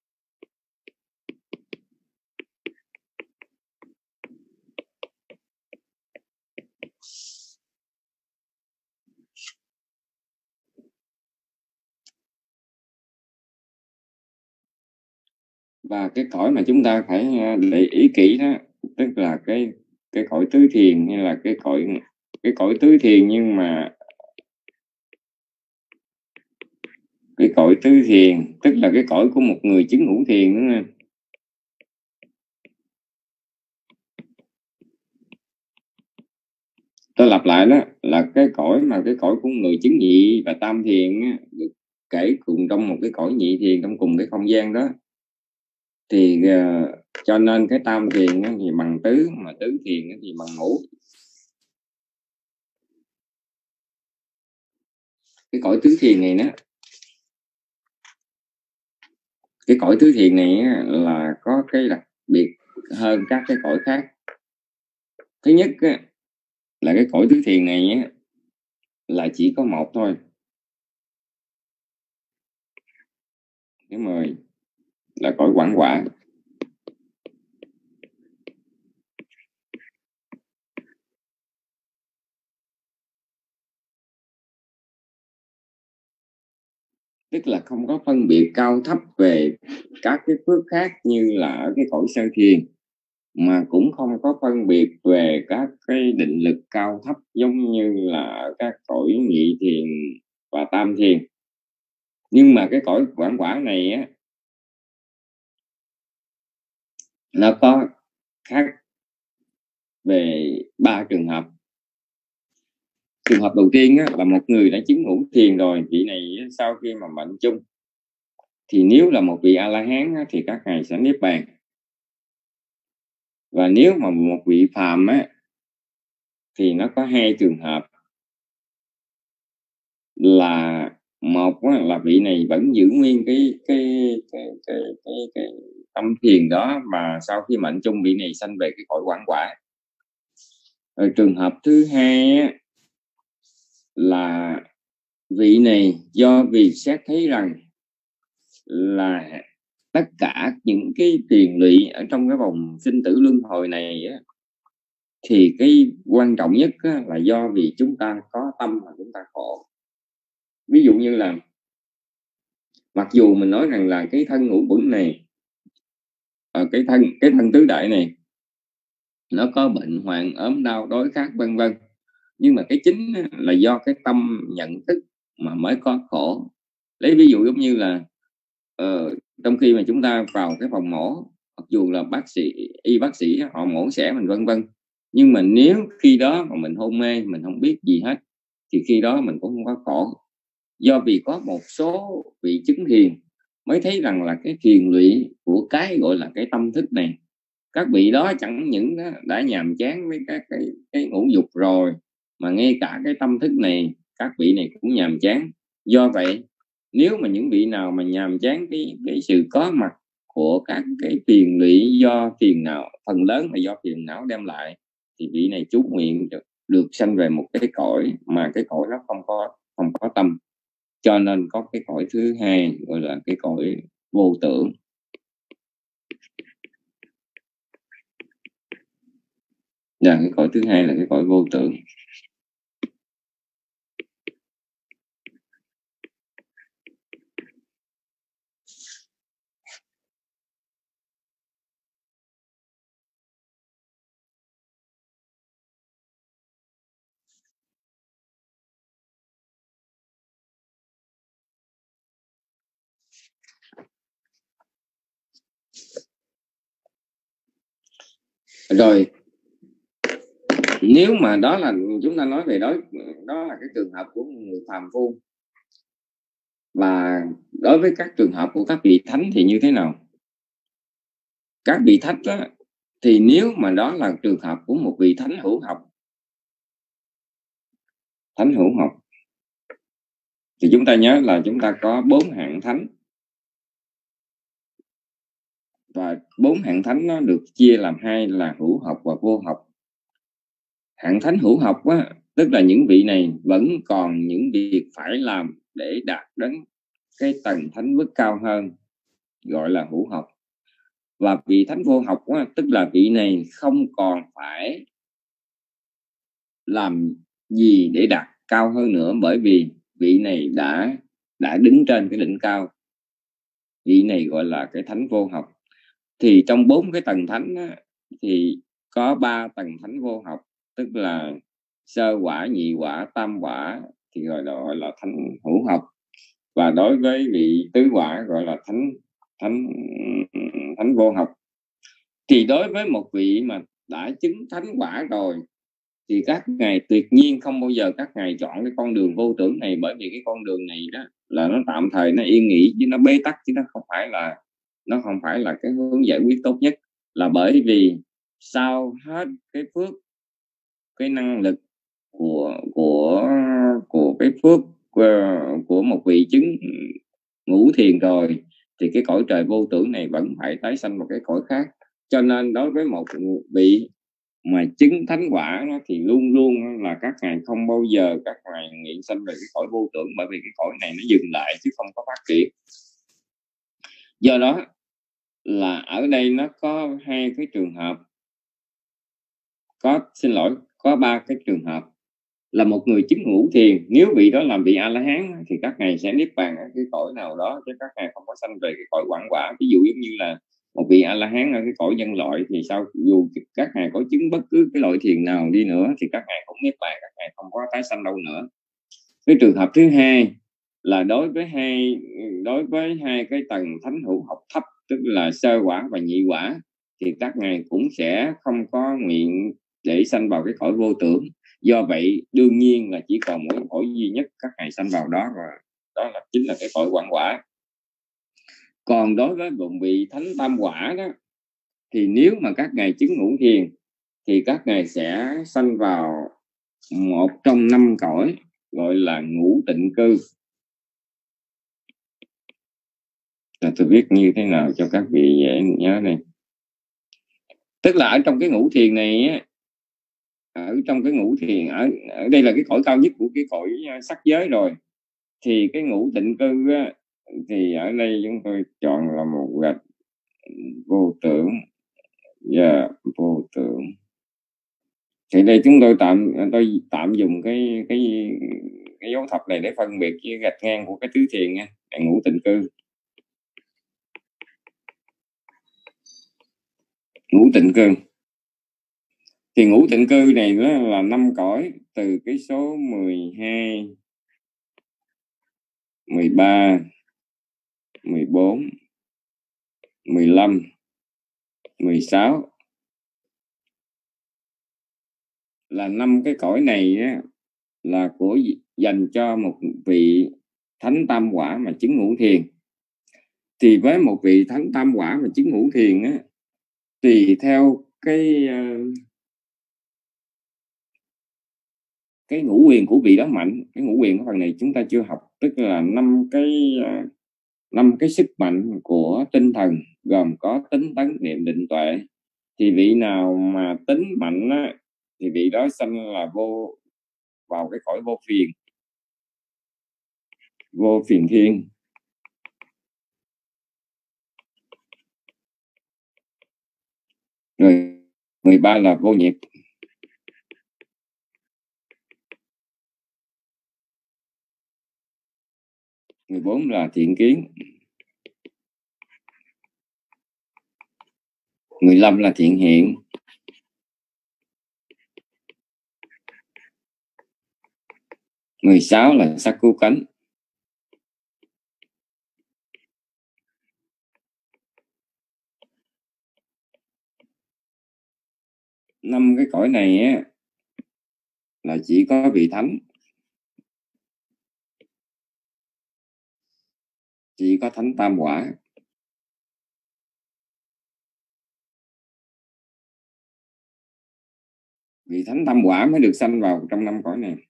Và cái cõi mà chúng ta phải để ý kỹ đó, tức là cái cái cõi tứ thiền, hay là cái cõi cái cõi tứ thiền, nhưng mà cái cõi tứ thiền tức là cái cõi của một người chứng ngũ thiền, đúng không? Tôi lặp lại đó là cái cõi mà cái cõi của người chứng nhị và tam thiền á, được kể cùng trong một cái cõi nhị thiền, trong cùng cái không gian đó. Thì uh, cho nên cái tam thiền á, thì bằng tứ, mà tứ thiền á, thì bằng ngũ. Cái cõi tứ thiền này đó, cái cõi tứ thiền này á, là có cái đặc biệt hơn các cái cõi khác. Thứ nhất á, là cái cõi tứ thiền này á, là chỉ có một thôi. Thứ mười là cõi quảng quả. Tức là không có phân biệt cao thấp về các cái phước khác như là ở cái cõi sơ thiền, mà cũng không có phân biệt về các cái định lực cao thấp giống như là các cõi nhị thiền và tam thiền. Nhưng mà cái cõi quảng quả này á, nó có khác về ba trường hợp. Trường hợp đầu tiên á, là một người đã chứng ngũ thiền rồi, vị này sau khi mà mệnh chung thì nếu là một vị A-la-hán á, thì các ngài sẽ niết bàn. Và nếu mà một vị phàm á, thì nó có hai trường hợp. Là một á, là vị này vẫn giữ nguyên cái cái cái cái cái, cái tâm thiền đó, mà sau khi mệnh chung vị này sanh về cái cõi quảng quả. Rồi trường hợp thứ hai á, là vị này do vì xét thấy rằng là tất cả những cái tiền lụy ở trong cái vòng sinh tử luân hồi này á, thì cái quan trọng nhất á, là do vì chúng ta có tâm mà chúng ta khổ. Ví dụ như là mặc dù mình nói rằng là cái thân ngũ uẩn này, ở cái thân cái thân tứ đại này nó có bệnh hoạn, ốm đau, đói khát vân vân, nhưng mà cái chính là do cái tâm nhận thức mà mới có khổ. Lấy ví dụ giống như là uh, trong khi mà chúng ta vào cái phòng mổ, mặc dù là bác sĩ y bác sĩ họ mổ xẻ mình vân vân, nhưng mà nếu khi đó mà mình hôn mê, mình không biết gì hết, thì khi đó mình cũng không có khổ. Do vì có một số vị chứng thiền mới thấy rằng là cái thiền lụy của cái gọi là cái tâm thức này, các vị đó chẳng những đó đã nhàm chán với các cái, cái ngũ dục rồi, mà ngay cả cái tâm thức này các vị này cũng nhàm chán. Do vậy nếu mà những vị nào mà nhàm chán cái, cái sự có mặt của các cái tiền lụy do phiền não, phần lớn là do phiền não đem lại, thì vị này chú nguyện được, được sanh về một cái cõi mà cái cõi nó không có không có tâm. Cho nên có cái cõi thứ hai gọi là cái cõi vô tưởng. Dạ, cái cõi thứ hai là cái cõi vô tưởng. Rồi nếu mà đó là chúng ta nói về đó đó là cái trường hợp của người phàm phu, và đối với các trường hợp của các vị thánh thì như thế nào? Các vị thánh đó, thì nếu mà đó là trường hợp của một vị thánh hữu học, thánh hữu học thì chúng ta nhớ là chúng ta có bốn hạng thánh, và bốn hạng thánh nó được chia làm hai là hữu học và vô học. Hạng thánh hữu học á, tức là những vị này vẫn còn những việc phải làm để đạt đến cái tầng thánh bước cao hơn, gọi là hữu học. Và vị thánh vô học á, tức là vị này không còn phải làm gì để đạt cao hơn nữa, bởi vì vị này đã đã đứng trên cái đỉnh cao. Vị này gọi là cái thánh vô học. Thì trong bốn cái tầng thánh á, thì có ba tầng thánh vô học, tức là sơ quả, nhị quả, tam quả thì gọi là, gọi là thánh hữu học. Và đối với vị tứ quả gọi là thánh thánh thánh vô học. Thì đối với một vị mà đã chứng thánh quả rồi thì các ngài tuyệt nhiên không bao giờ các ngài chọn cái con đường vô tưởng này, bởi vì cái con đường này đó là nó tạm thời, nó yên nghỉ chứ nó bế tắc, chứ nó không phải là nó không phải là cái hướng giải quyết tốt nhất. Là bởi vì sau hết cái phước, cái năng lực của của của cái phước của, của một vị chứng ngũ thiền rồi thì cái cõi trời vô tưởng này vẫn phải tái sanh một cái cõi khác. Cho nên đối với một vị mà chứng thánh quả nó thì luôn luôn là các ngài không bao giờ các ngài nguyện sanh về cái cõi vô tưởng, bởi vì cái cõi này nó dừng lại chứ không có phát triển. Do đó là ở đây nó có hai cái trường hợp, có xin lỗi có ba cái trường hợp. Là một người chứng ngũ thiền, nếu vị đó làm vị A La Hán thì các ngài sẽ niết bàn ở cái cõi nào đó, chứ các ngài không có sanh về cái cõi quảng quả. Ví dụ giống như là một vị A La Hán ở cái cõi nhân loại thì sao, dù các ngài có chứng bất cứ cái loại thiền nào đi nữa thì các ngài cũng niết bàn, các ngài không có tái sanh đâu nữa. Cái trường hợp thứ hai là đối với hai đối với hai cái tầng thánh hữu học thấp, tức là sơ quả và nhị quả, thì các ngài cũng sẽ không có nguyện để sanh vào cái cõi vô tưởng. Do vậy đương nhiên là chỉ còn một cõi duy nhất các ngài sanh vào đó, và đó là chính là cái cõi quảng quả. Còn đối với một vị thánh tam quả đó, thì nếu mà các ngài chứng ngũ thiền thì các ngài sẽ sanh vào một trong năm cõi gọi là ngũ tịnh cư. Là tôi viết như thế nào cho các vị dễ nhớ này. Tức là ở trong cái ngũ thiền này, ở trong cái ngũ thiền, ở, ở đây là cái cõi cao nhất của cái cõi sắc giới rồi, thì cái ngũ tịnh cư á, thì ở đây chúng tôi chọn là một gạch vô tưởng. Yeah, vô tưởng. Thì đây chúng tôi tạm tôi tạm dùng cái cái cái dấu thập này để phân biệt với gạch ngang của cái tứ thiền nha, cái ngũ tịnh cư. Ngũ tịnh cư thì ngũ tịnh cư này nó là năm cõi, từ cái số mười hai, mười ba, mười bốn, mười lăm, mười sáu. Là năm cái cõi này á, là của dành cho một vị thánh tam quả mà chứng ngũ thiền. Thì với một vị thánh tam quả mà chứng ngũ thiền á, tùy theo cái cái ngũ quyền của vị đó mạnh. Cái ngũ quyền của phần này chúng ta chưa học, tức là năm cái năm cái sức mạnh của tinh thần, gồm có tính tấn niệm định tuệ. Thì vị nào mà tính mạnh á, thì vị đó sanh là vô vào cái cõi vô phiền, vô phiền thiên. Rồi mười ba là vô nhiệt. mười bốn là thiện kiến. mười lăm là thiện hiện. mười sáu là sắc cứu cánh. năm cái cõi này á là chỉ có vị thánh, chỉ có thánh tam quả. Vị thánh tam quả mới được sanh vào trong năm cõi này.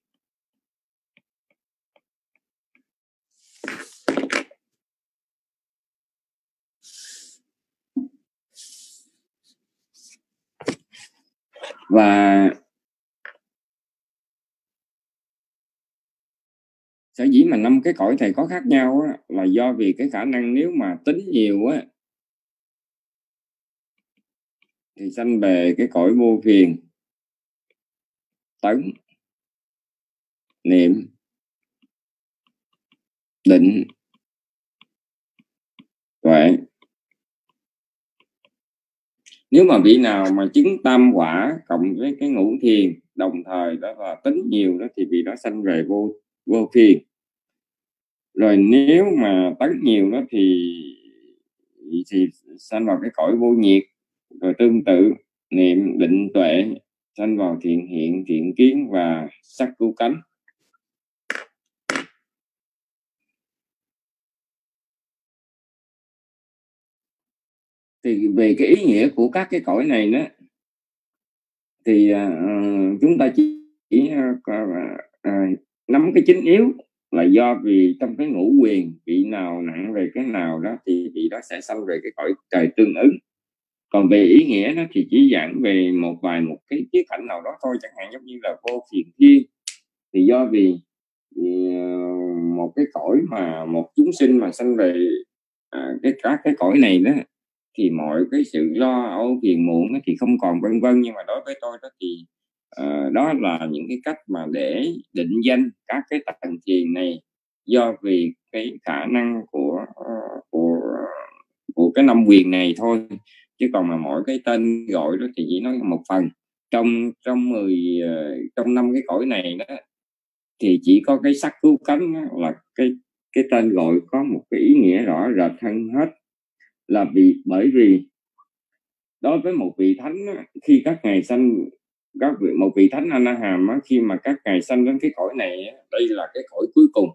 Và sở dĩ mà năm cái cõi thầy có khác nhau á, là do vì cái khả năng nếu mà tính nhiều á thì sanh về cái cõi vô phiền, tấn, niệm, định, tuệ. Nếu mà vị nào mà chứng tam quả cộng với cái ngũ thiền đồng thời đó là tính nhiều đó thì vị đó sanh về vô vô phiền. Rồi nếu mà tấn nhiều đó thì thì sanh vào cái cõi vô nhiệt. Rồi tương tự niệm, định, tuệ sanh vào thiện hiện, thiện kiến và sắc cứu cánh. Thì về cái ý nghĩa của các cái cõi này đó thì uh, chúng ta chỉ, chỉ uh, uh, nắm cái chính yếu là do vì trong cái ngũ quyền vị nào nặng về cái nào đó thì vị đó sẽ sanh về cái cõi trời tương ứng. Còn về ý nghĩa đó thì chỉ giảng về một vài một cái khía cạnh nào đó thôi, chẳng hạn giống như là vô phiền thiên thì do vì uh, một cái cõi mà một chúng sinh mà sanh về uh, cái các cái cõi này đó thì mọi cái sự lo âu phiền muộn thì không còn, vân vân. Nhưng mà đối với tôi đó thì uh, đó là những cái cách mà để định danh các cái tầng thiền này, do vì cái khả năng của uh, của của cái năm quyền này thôi, chứ còn mà mỗi cái tên gọi đó thì chỉ nói một phần. Trong trong mười uh, trong năm cái cõi này đó thì chỉ có cái sắc cứu cánh đó, là cái cái tên gọi có một cái ý nghĩa rõ rệt hơn hết, là vì bởi vì đối với một vị thánh khi các ngài sanh, các vị một vị thánh A Na Hàm khi mà các ngài sanh đến cái cõi này, đây là cái cõi cuối cùng.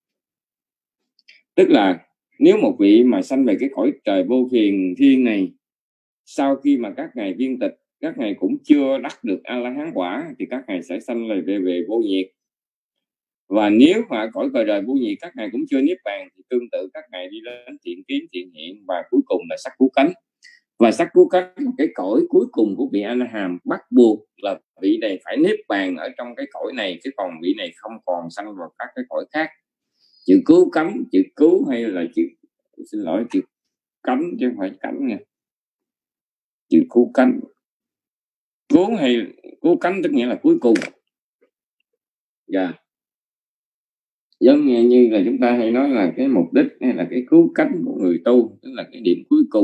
Tức là nếu một vị mà sanh về cái cõi trời vô phiền thiên này, sau khi mà các ngài viên tịch, các ngài cũng chưa đắc được A La Hán quả thì các ngài sẽ sanh về về, về vô nhiệt. Và nếu mà cõi trời đời vô nhiệt các ngài cũng chưa niết bàn thì tương tự các ngài đi đến thiện kiến, thiện hiện và cuối cùng là sắc cứu cánh. Và sắc cứu cánh, cái cõi cuối cùng của vị A Na Hàm, bắt buộc là vị này phải niết bàn ở trong cái cõi này, chứ còn vị này không còn sanh vào các cái cõi khác. Chữ cứu cánh, chữ cứu hay là chữ, xin lỗi, chữ cánh chứ không phải cánh nha. Chữ cứu cánh, cứu hay cứu cánh tức nghĩa là cuối cùng. Dạ yeah. Giống như, như là chúng ta hay nói là cái mục đích hay là cái cứu cánh của người tu, tức là cái điểm cuối cùng.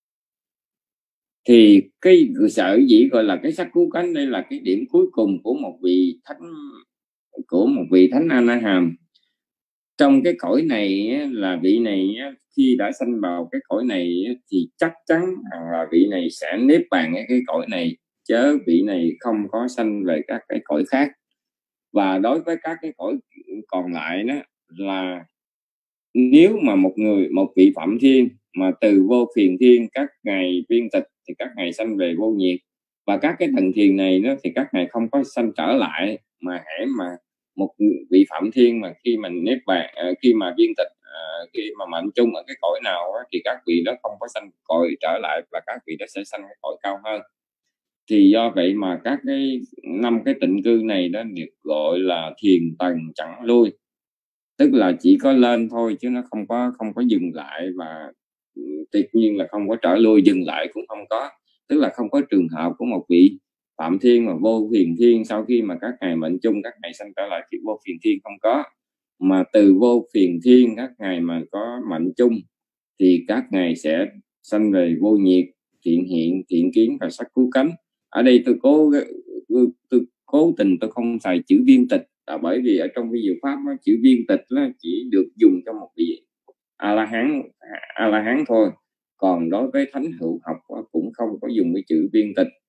Thì cái sở dĩ gọi là cái sắc cứu cánh, đây là cái điểm cuối cùng của một vị thánh, của một vị thánh A Na Hàm. Trong cái cõi này là vị này khi đã sanh vào cái cõi này thì chắc chắn là vị này sẽ niết bàn ở cái cõi này, chớ vị này không có sanh về các cái cõi khác. Và đối với các cái cõi còn lại đó là nếu mà một người, một vị Phạm Thiên mà từ vô phiền thiên các ngài viên tịch thì các ngài sanh về vô nhiệt. Và các cái tầng thiền này đó thì các ngài không có sanh trở lại, mà hễ mà một vị Phạm Thiên mà khi mình niết bàn, khi mà viên tịch, khi mà mệnh chung ở cái cõi nào đó, thì các vị đó không có sanh cõi trở lại và các vị đó sẽ sanh cái cõi cao hơn. Thì do vậy mà các cái năm cái tịnh cư này đó được gọi là thiền tầng chẳng lui, tức là chỉ có lên thôi chứ nó không có không có dừng lại, và tất nhiên là không có trở lui, dừng lại cũng không có. Tức là không có trường hợp của một vị Phạm Thiên mà vô phiền thiên sau khi mà các ngài mệnh chung các ngài sanh trở lại thì vô phiền thiên, không có. Mà từ vô phiền thiên các ngài mà có mệnh chung thì các ngài sẽ sanh về vô nhiệt, thiện hiện, thiện kiến và sắc cứu cánh. Ở đây tôi cố tôi, tôi cố tình tôi không xài chữ viên tịch, là bởi vì ở trong cái diệu pháp đó, chữ viên tịch đó chỉ được dùng cho một vị A La Hán A La Hán thôi. Còn đối với thánh hữu học đó, cũng không có dùng cái chữ viên tịch.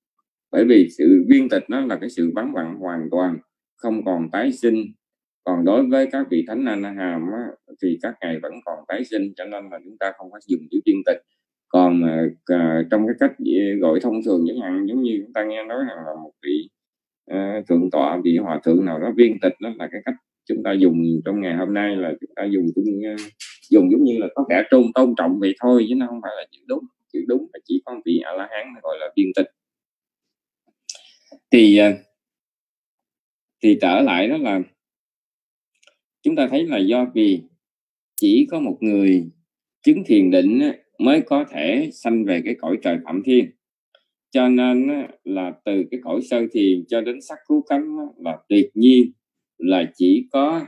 Bởi vì sự viên tịch nó là cái sự vắng lặng hoàn toàn, không còn tái sinh. Còn đối với các vị thánh A Hàm á, thì các ngài vẫn còn tái sinh, cho nên là chúng ta không có dùng chữ viên tịch. Còn uh, trong cái cách gọi thông thường chẳng hạn, giống như chúng ta nghe nói là một vị uh, thượng tọa, vị hòa thượng nào đó viên tịch, đó là cái cách chúng ta dùng trong ngày hôm nay, là chúng ta dùng uh, dùng giống như là có vẻ tôn tôn trọng vậy thôi, chứ nó không phải là chữ đúng. Chữ đúng là chỉ có vị A La Hán gọi là viên tịch. Thì uh, thì trở lại đó là chúng ta thấy là do vì chỉ có một người chứng thiền định mới có thể sanh về cái cõi trời Phạm Thiên, cho nên là từ cái cõi sơ thiền cho đến sắc cứu cánh là tuyệt nhiên là chỉ có,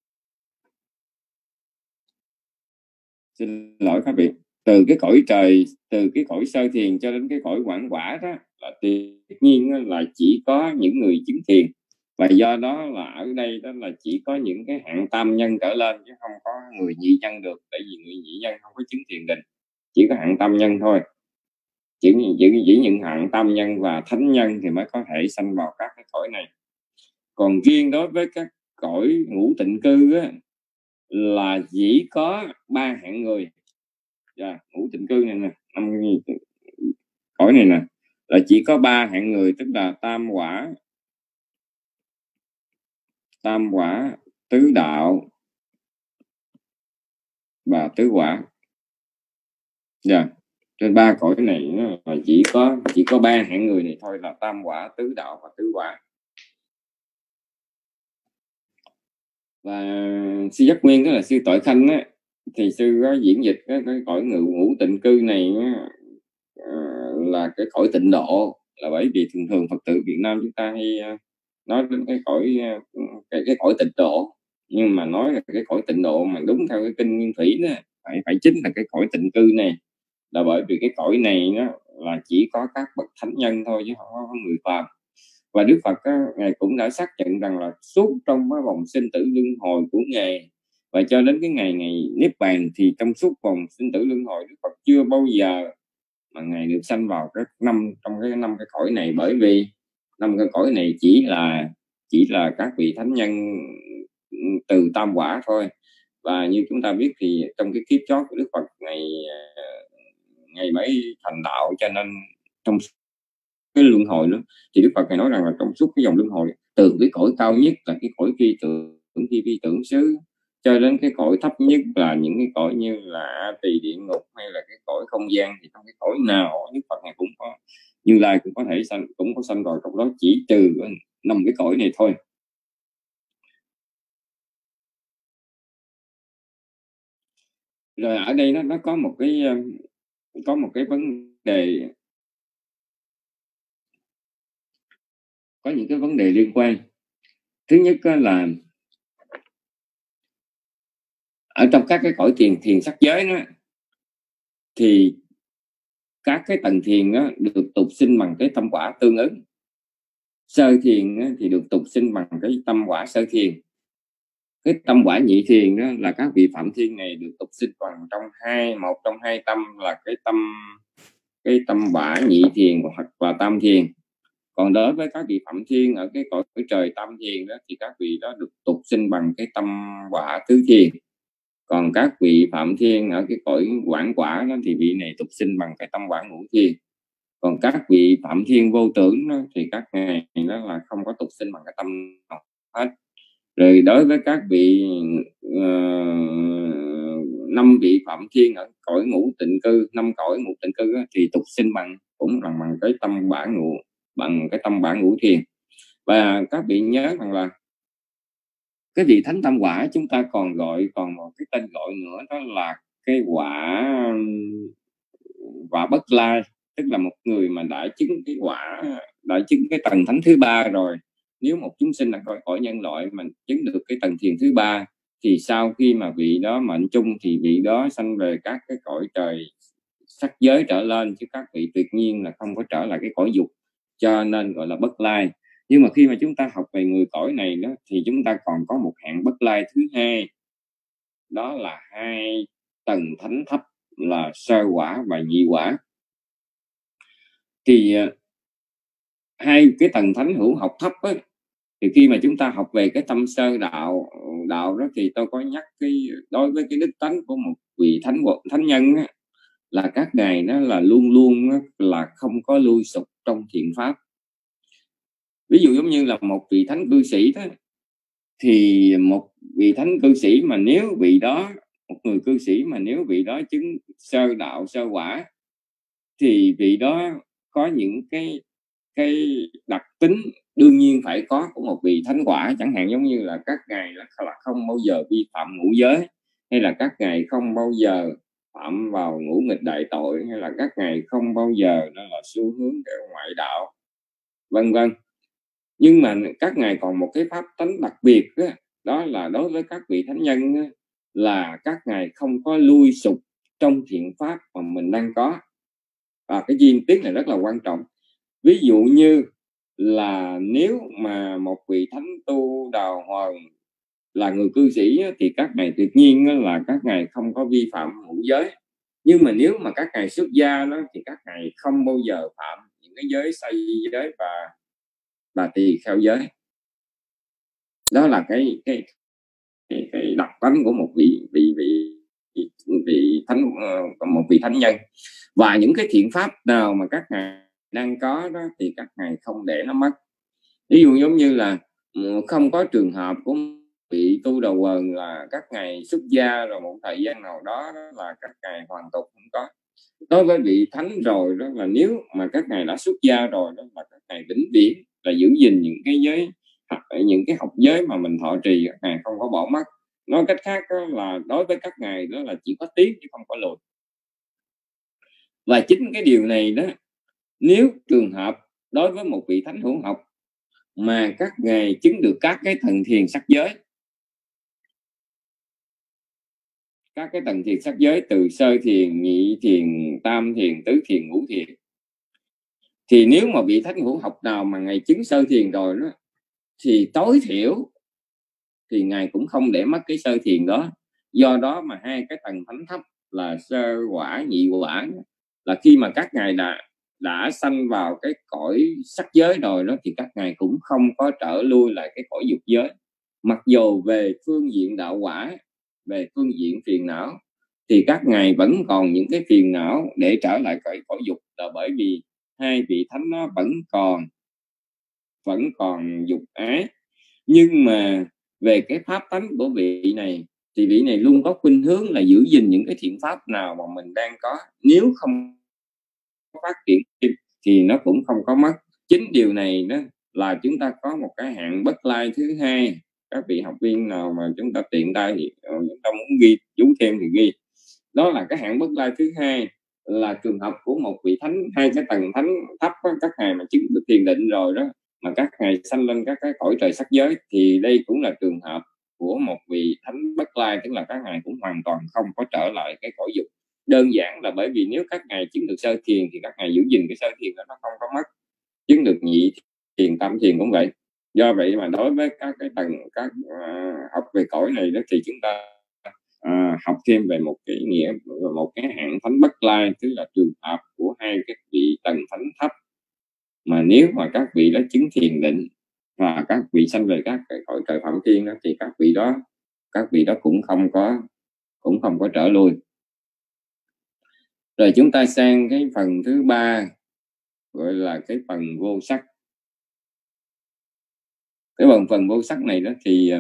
xin lỗi các vị, từ cái cõi trời, từ cái cõi sơ thiền cho đến cái cõi quảng quả đó là tuyệt nhiên là chỉ có những người chứng thiền. Và do đó là ở đây đó là chỉ có những cái hạng tam nhân trở lên, chứ không có người nhị nhân được, tại vì người nhị nhân không có chứng thiền định, chỉ có hạng tam nhân thôi. Chỉ, chỉ, chỉ những hạng tam nhân và thánh nhân thì mới có thể sanh vào các cái cõi này. Còn riêng đối với các cõi ngũ tịnh cư á, là chỉ có ba hạng người. Yeah, ngũ tịnh cư này nè, năm cõi này nè, là chỉ có ba hạng người, tức là tam quả, tam quả, tứ đạo và tứ quả. Dạ, yeah. Trên ba cõi này là chỉ có chỉ có ba hạng người này thôi, là tam quả, tứ đạo và tứ quả. Và sư Giác Nguyên, đó là sư Tội Khanh á, thì sư có diễn dịch cái, cái cõi ngự ngũ tịnh cư này á, là cái cõi tịnh độ, là bởi vì thường thường Phật tử Việt Nam chúng ta hay nói đến cái cõi cái, cái cõi tịnh độ, nhưng mà nói là cái cõi tịnh độ mà đúng theo cái kinh Nguyên Thủy đó phải phải chính là cái cõi tịnh cư này, là bởi vì cái cõi này nó là chỉ có các bậc thánh nhân thôi, chứ không có người phàm. Và Đức Phật á, ngài cũng đã xác nhận rằng là suốt trong cái vòng sinh tử luân hồi của ngài và cho đến cái ngày ngày niết bàn, thì trong suốt vòng sinh tử luân hồi, Đức Phật chưa bao giờ mà ngài được sanh vào cái năm trong cái năm cái cõi này, bởi vì năm cái cõi này chỉ là chỉ là các vị thánh nhân từ tam quả thôi. Và như chúng ta biết thì trong cái kiếp chót của Đức Phật ngày ngày mới thành đạo, cho nên trong cái luân hồi nữa thì Đức Phật ngài nói rằng là trong suốt cái dòng luân hồi, từ cái cõi cao nhất là cái cõi phi tưởng phi phi tưởng xứ, cho đến cái cõi thấp nhất là những cái cõi như là tỳ địa ngục hay là cái cõi không gian, thì trong cái cõi nào Đức Phật này cũng có, Như Lai cũng có thể sanh, cũng có sanh rồi, trong đó chỉ trừ năm cái cõi này thôi. Rồi ở đây nó nó có một cái có một cái vấn đề, có những cái vấn đề liên quan. Thứ nhất là ở trong các cái cõi thiền thiền sắc giới đó, thì các cái tầng thiền đó được tục sinh bằng cái tâm quả tương ứng. Sơ thiền đó thì được tục sinh bằng cái tâm quả sơ thiền. Cái tâm quả nhị thiền đó là các vị Phạm Thiên này được tục sinh bằng trong hai một trong hai tâm, là cái tâm cái tâm quả nhị thiền hoặc là tam thiền. Còn đối với các vị Phạm Thiên ở cái cõi trời tam thiền đó, thì các vị đó được tục sinh bằng cái tâm quả tứ thiền. Còn các vị Phạm Thiên ở cái cõi quảng quả đó, thì vị này tục sinh bằng cái tâm quả ngũ thiền. Còn các vị Phạm Thiên vô tưởng đó, thì các ngài đó là không có tục sinh bằng cái tâm nào hết. Rồi đối với các vị uh, năm vị Phạm Thiên ở cõi ngũ tịnh cư, năm cõi ngũ tịnh cư đó, thì tục sinh bằng cũng là bằng cái tâm bản ngũ, bằng cái tâm bản ngũ thiền. Và các vị nhớ rằng là cái vị thánh tâm quả chúng ta còn gọi còn một cái tên gọi nữa, đó là cái quả quả Bất Lai, tức là một người mà đã chứng cái quả, đã chứng cái tầng thánh thứ ba rồi. Nếu một chúng sinh là cõi cõi nhân loại mà chứng được cái tầng thiền thứ ba, thì sau khi mà vị đó mệnh chung thì vị đó sanh về các cái cõi trời sắc giới trở lên, chứ các vị tuyệt nhiên là không có trở lại cái cõi dục, cho nên gọi là Bất Lai. Nhưng mà khi mà chúng ta học về người cõi này đó, thì chúng ta còn có một hạng Bất Lai thứ hai, đó là hai tầng thánh thấp là sơ quả và nhị quả. Thì hai cái tầng thánh hữu học thấp ấy, thì khi mà chúng ta học về cái tâm sơ đạo đạo đó thì tôi có nhắc cái đối với cái đức tánh của một vị thánh thánh nhân á, là các ngài đó là luôn luôn á, là không có lui sụp trong thiện pháp. Ví dụ giống như là một vị thánh cư sĩ đó, thì một vị thánh cư sĩ mà nếu vị đó, một người cư sĩ mà nếu vị đó chứng sơ đạo sơ quả, thì vị đó có những cái cái đặc tính đương nhiên phải có của một vị thánh quả, chẳng hạn giống như là các ngài là không bao giờ vi phạm ngũ giới, hay là các ngài không bao giờ phạm vào ngũ nghịch đại tội, hay là các ngài không bao giờ đó là xu hướng để ngoại đạo, vân vân. Nhưng mà các ngài còn một cái pháp tánh đặc biệt đó, đó là đối với các vị thánh nhân đó, là các ngài không có lui sụp trong thiện pháp mà mình đang có. Và cái chi tiết này rất là quan trọng. Ví dụ như là nếu mà một vị thánh tu đào hoàng là người cư sĩ thì các ngài tuyệt nhiên là các ngài không có vi phạm ngũ giới. Nhưng mà nếu mà các ngài xuất gia đó thì các ngài không bao giờ phạm những cái giới say giới và và tỳ kheo giới. Đó là cái cái cái, cái đặc tính của một vị vị vị vị, vị thánh một vị thánh nhân. Và những cái thiện pháp nào mà các ngài đang có đó thì các ngài không để nó mất. Ví dụ giống như là không có trường hợp của vị tu đầu quần là các ngài xuất gia rồi một thời gian nào đó, đó là các ngài hoàn tục, không có. Đối với vị thánh rồi đó là nếu mà các ngài đã xuất gia rồi đó là các ngài vĩnh viễn là giữ gìn những cái giới, những cái học giới mà mình thọ trì, các ngài không có bỏ mất. Nói cách khác đó là đối với các ngài đó là chỉ có tiến chứ không có lùi. Và chính cái điều này đó, nếu trường hợp đối với một vị thánh hữu học mà các ngài chứng được các cái tầng thiền sắc giới, các cái tầng thiền sắc giới từ sơ thiền, nhị thiền, tam thiền, tứ thiền, ngũ thiền, thì nếu mà vị thánh hữu học nào mà ngài chứng sơ thiền rồi đó, thì tối thiểu thì ngài cũng không để mất cái sơ thiền đó. Do đó mà hai cái tầng thánh thấp là sơ quả, nhị quả, là khi mà các ngài đã đã sanh vào cái cõi sắc giới rồi đó thì các ngài cũng không có trở lui lại cái cõi dục giới. Mặc dù về phương diện đạo quả, về phương diện phiền não thì các ngài vẫn còn những cái phiền não để trở lại cõi cõi dục, là bởi vì hai vị thánh nó vẫn còn vẫn còn dục ái. Nhưng mà về cái pháp tánh của vị này thì vị này luôn có khuynh hướng là giữ gìn những cái thiện pháp nào mà mình đang có, nếu không phát triển thì nó cũng không có mất. Chính điều này đó là chúng ta có một cái hạng bất lai thứ hai. Các vị học viên nào mà chúng ta tiện tay thì chúng ta muốn ghi chú thêm thì ghi. Đó là cái hạng bất lai thứ hai, là trường hợp của một vị thánh, hai cái tầng thánh thấp đó, các ngài mà chứng được thiền định rồi đó mà các ngài sanh lên các cái cõi trời sắc giới, thì đây cũng là trường hợp của một vị thánh bất lai, tức là các ngài cũng hoàn toàn không có trở lại cái cõi dục. Đơn giản là bởi vì nếu các ngài chứng được sơ thiền thì các ngài giữ gìn cái sơ thiền đó nó không có mất. Chứng được nhị thiền, tam thiền cũng vậy. Do vậy mà đối với các cái tầng các uh, học về cõi này đó thì chúng ta uh, học thêm về một cái nghĩa, một cái hạng thánh bất lai, tức là trường hợp của hai cái vị tầng thánh thấp mà nếu mà các vị đó chứng thiền định và các vị sanh về các cái cõi trời phạm thiên đó thì các vị đó các vị đó cũng không có cũng không có trở lui. Rồi chúng ta sang cái phần thứ ba, gọi là cái phần vô sắc. Cái phần phần vô sắc này đó thì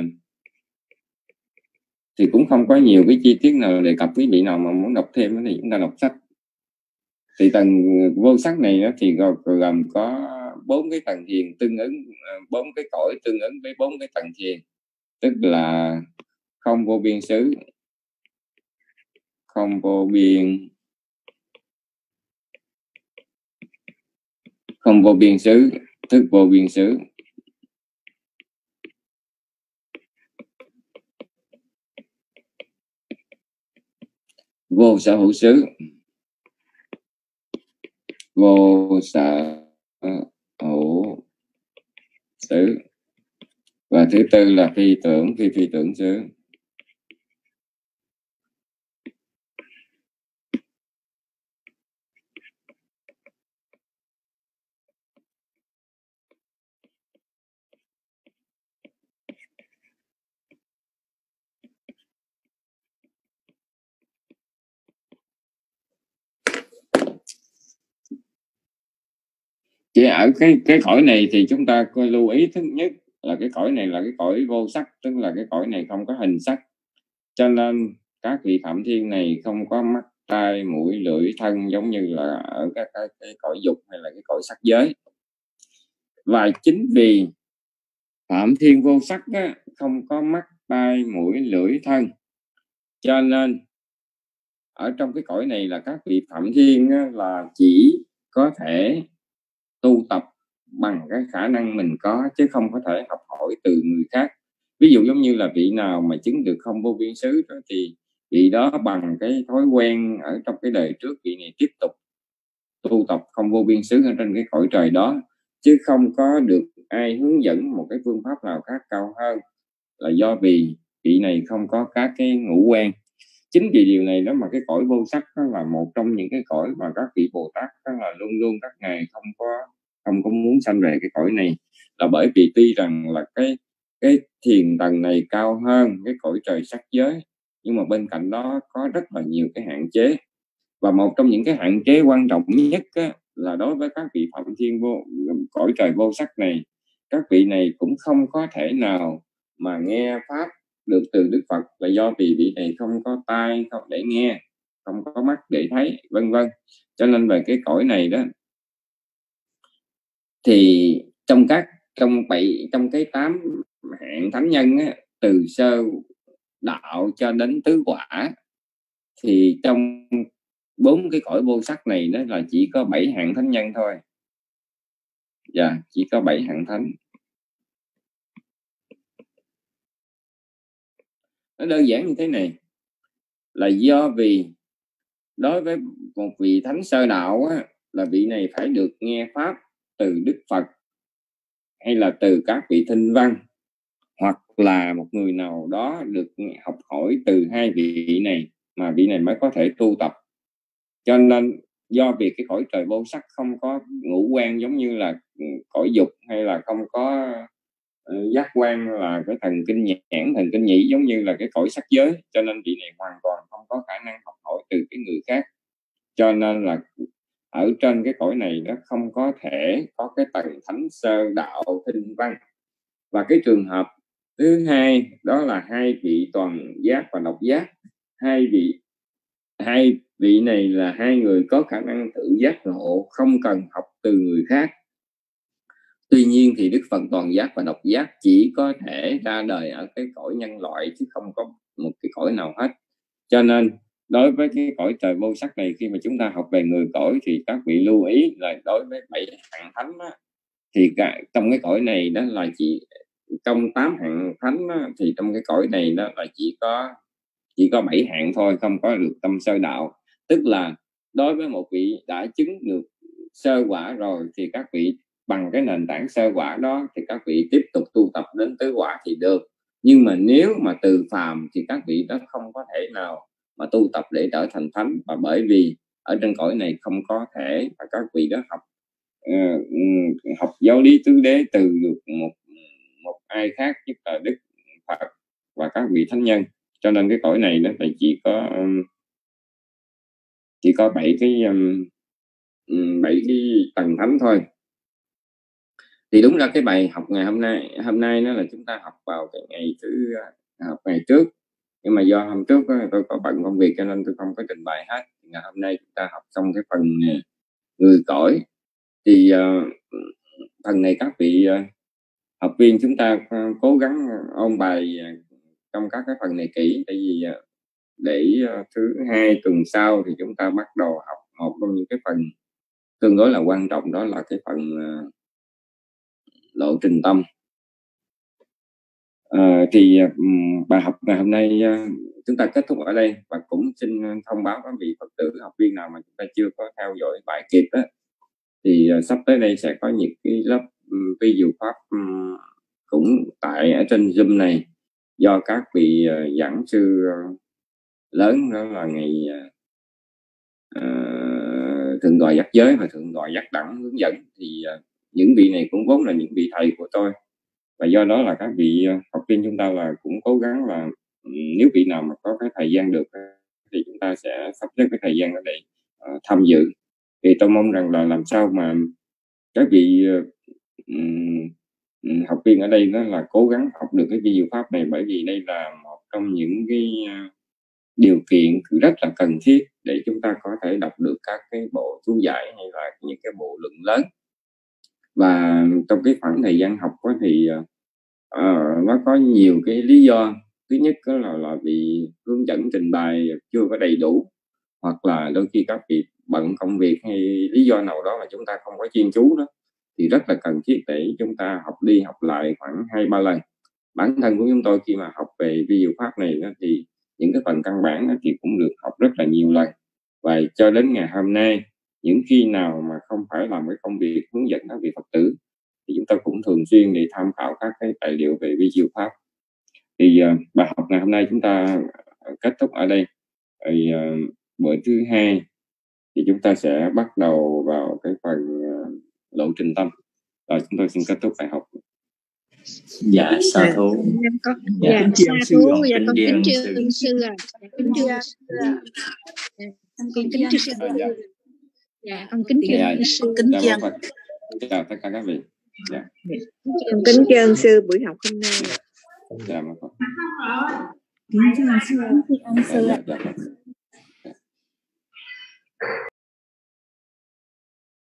thì cũng không có nhiều cái chi tiết nào đề cập. Quý vị nào mà muốn đọc thêm thì chúng ta đọc sách. Thì tầng vô sắc này đó thì gồm, gồm có bốn cái tầng thiền tương ứng, bốn cái cõi tương ứng với bốn cái tầng thiền, tức là không vô biên xứ, không vô biên không vô biên xứ, thức vô biên xứ, vô sở hữu xứ, vô sở hữu xứ, và thứ tư là phi tưởng phi phi tưởng xứ. Chỉ ở cái cái cõi này thì chúng ta coi lưu ý thứ nhất là cái cõi này là cái cõi vô sắc, tức là cái cõi này không có hình sắc, cho nên các vị Phạm Thiên này không có mắt tai mũi lưỡi thân giống như là ở các cái, cái cõi dục hay là cái cõi sắc giới. Và chính vì Phạm Thiên vô sắc á, không có mắt tai mũi lưỡi thân, cho nên ở trong cái cõi này là các vị Phạm Thiên á, là chỉ có thể tu tập bằng cái khả năng mình có, chứ không có thể học hỏi từ người khác. Ví dụ giống như là vị nào mà chứng được không vô biên xứ đó, thì vị đó bằng cái thói quen ở trong cái đời trước, vị này tiếp tục tu tập không vô biên xứ ở trên cái cõi trời đó, chứ không có được ai hướng dẫn một cái phương pháp nào khác cao hơn, là do vì vị này không có các cái ngũ quan. Chính vì điều này đó mà cái cõi vô sắc đó là một trong những cái cõi mà các vị Bồ Tát đó là luôn luôn các ngài không có không có muốn sanh về cái cõi này, là bởi vì tuy rằng là cái cái thiền tầng này cao hơn cái cõi trời sắc giới, nhưng mà bên cạnh đó có rất là nhiều cái hạn chế. Và một trong những cái hạn chế quan trọng nhất á, là đối với các vị Phạm Thiên vô cõi trời vô sắc này, các vị này cũng không có thể nào mà nghe pháp được từ Đức Phật, là do vì vị này không có tai không để nghe, không có mắt để thấy, vân vân. Cho nên về cái cõi này đó thì trong các trong bảy trong cái tám hạng thánh nhân á, từ sơ đạo cho đến tứ quả, thì trong bốn cái cõi vô sắc này đó là chỉ có bảy hạng thánh nhân thôi. Dạ, yeah, chỉ có bảy hạng thánh. Nó đơn giản như thế này, là do vì đối với một vị thánh sơ đạo á, là vị này phải được nghe pháp từ Đức Phật hay là từ các vị thinh văn, hoặc là một người nào đó được học hỏi từ hai vị này mà vị này mới có thể tu tập. Cho nên do vì cái cõi trời vô sắc không có ngũ quan giống như là cõi dục, hay là không có uh, giác quan là cái thần kinh nhãn, thần kinh nhĩ giống như là cái cõi sắc giới, cho nên vị này hoàn toàn không có khả năng học hỏi từ cái người khác. Cho nên là ở trên cái cõi này nó không có thể có cái tầng thánh sơ đạo thinh văn. Và cái trường hợp thứ hai đó là hai vị toàn giác và độc giác. Hai vị hai vị này là hai người có khả năng tự giác ngộ, không cần học từ người khác. Tuy nhiên thì Đức Phật toàn giác và độc giác chỉ có thể ra đời ở cái cõi nhân loại, chứ không có một cái cõi nào hết. Cho nên đối với cái cõi trời vô sắc này, khi mà chúng ta học về người cõi thì các vị lưu ý là đối với bảy hạng thánh đó, thì cả, trong cái cõi này đó là chỉ trong tám hạng thánh đó, thì trong cái cõi này đó là chỉ có chỉ có bảy hạng thôi, không có được tâm sơ đạo. Tức là đối với một vị đã chứng được sơ quả rồi thì các vị bằng cái nền tảng sơ quả đó thì các vị tiếp tục tu tập đến tứ quả thì được. Nhưng mà nếu mà từ phàm thì các vị đó không có thể nào mà tu tập để trở thành thánh, và bởi vì ở trên cõi này không có thể và các vị đó học uh, học giáo lý tứ đế từ được một một ai khác, nhất là Đức Phật và các vị thánh nhân. Cho nên cái cõi này nó là chỉ có um, chỉ có bảy cái um, bảy cái tầng thánh thôi. Thì đúng ra cái bài học ngày hôm nay hôm nay nó là chúng ta học vào cái ngày thứ học ngày trước, nhưng mà do hôm trước đó, tôi có bận công việc cho nên tôi không có trình bày hết. Ngày hôm nay chúng ta học xong cái phần người cõi, thì uh, phần này các vị uh, học viên chúng ta uh, cố gắng ôn bài uh, trong các cái phần này kỹ, tại vì uh, để uh, thứ hai tuần sau thì chúng ta bắt đầu học một trong những cái phần tương đối là quan trọng, đó là cái phần uh, lộ trình tâm. À, thì um, bài học ngày hôm nay uh, chúng ta kết thúc ở đây, và cũng xin thông báo các vị Phật tử học viên nào mà chúng ta chưa có theo dõi bài kịp đó, thì uh, sắp tới đây sẽ có những cái lớp um, vi diệu pháp um, cũng tại ở trên Zoom này, do các vị uh, giảng sư uh, lớn, đó là ngày uh, uh, thượng tọa giác giới và thượng tọa giác đẳng hướng dẫn. Thì uh, những vị này cũng vốn là những vị thầy của tôi, và do đó là các vị học viên chúng ta là cũng cố gắng là nếu vị nào mà có cái thời gian được thì chúng ta sẽ sắp xếp cái thời gian đó để uh, tham dự. Thì tôi mong rằng là làm sao mà các vị um, học viên ở đây đó là cố gắng học được cái vi diệu pháp này, bởi vì đây là một trong những cái điều kiện rất là cần thiết để chúng ta có thể đọc được các cái bộ chú giải hay là những cái bộ luận lớn. Và trong cái khoảng thời gian học đó thì uh, nó có nhiều cái lý do. Thứ nhất đó là là vì hướng dẫn trình bày chưa có đầy đủ, hoặc là đôi khi các vị bận công việc hay lý do nào đó mà chúng ta không có chuyên chú đó, thì rất là cần thiết để chúng ta học đi học lại khoảng hai ba lần. Bản thân của chúng tôi khi mà học về vi diệu pháp này đó, thì những cái phần căn bản đó, thì cũng được học rất là nhiều lần. Và cho đến ngày hôm nay, những khi nào mà không phải làm cái công việc hướng dẫn các vị Phật tử, thì chúng ta cũng thường xuyên để tham khảo các cái tài liệu về vi diệu pháp. Thì uh, bài học ngày hôm nay chúng ta kết thúc ở đây. Thì, uh, bữa thứ hai thì chúng ta sẽ bắt đầu vào cái phần uh, lộ trình tâm. Rồi chúng tôi xin kết thúc bài học. Dạ sa thú. Dạ sa thú. Dạ con kính trương sư ạ. Kính trương con kính trương sư. Dạ con kính trương sư. Kính chào chào tất cả các vị. Dạ. Kính trương sư buổi học hôm nay. Dạ mà con. Kính chào sư. Dạ, dạ, dạ.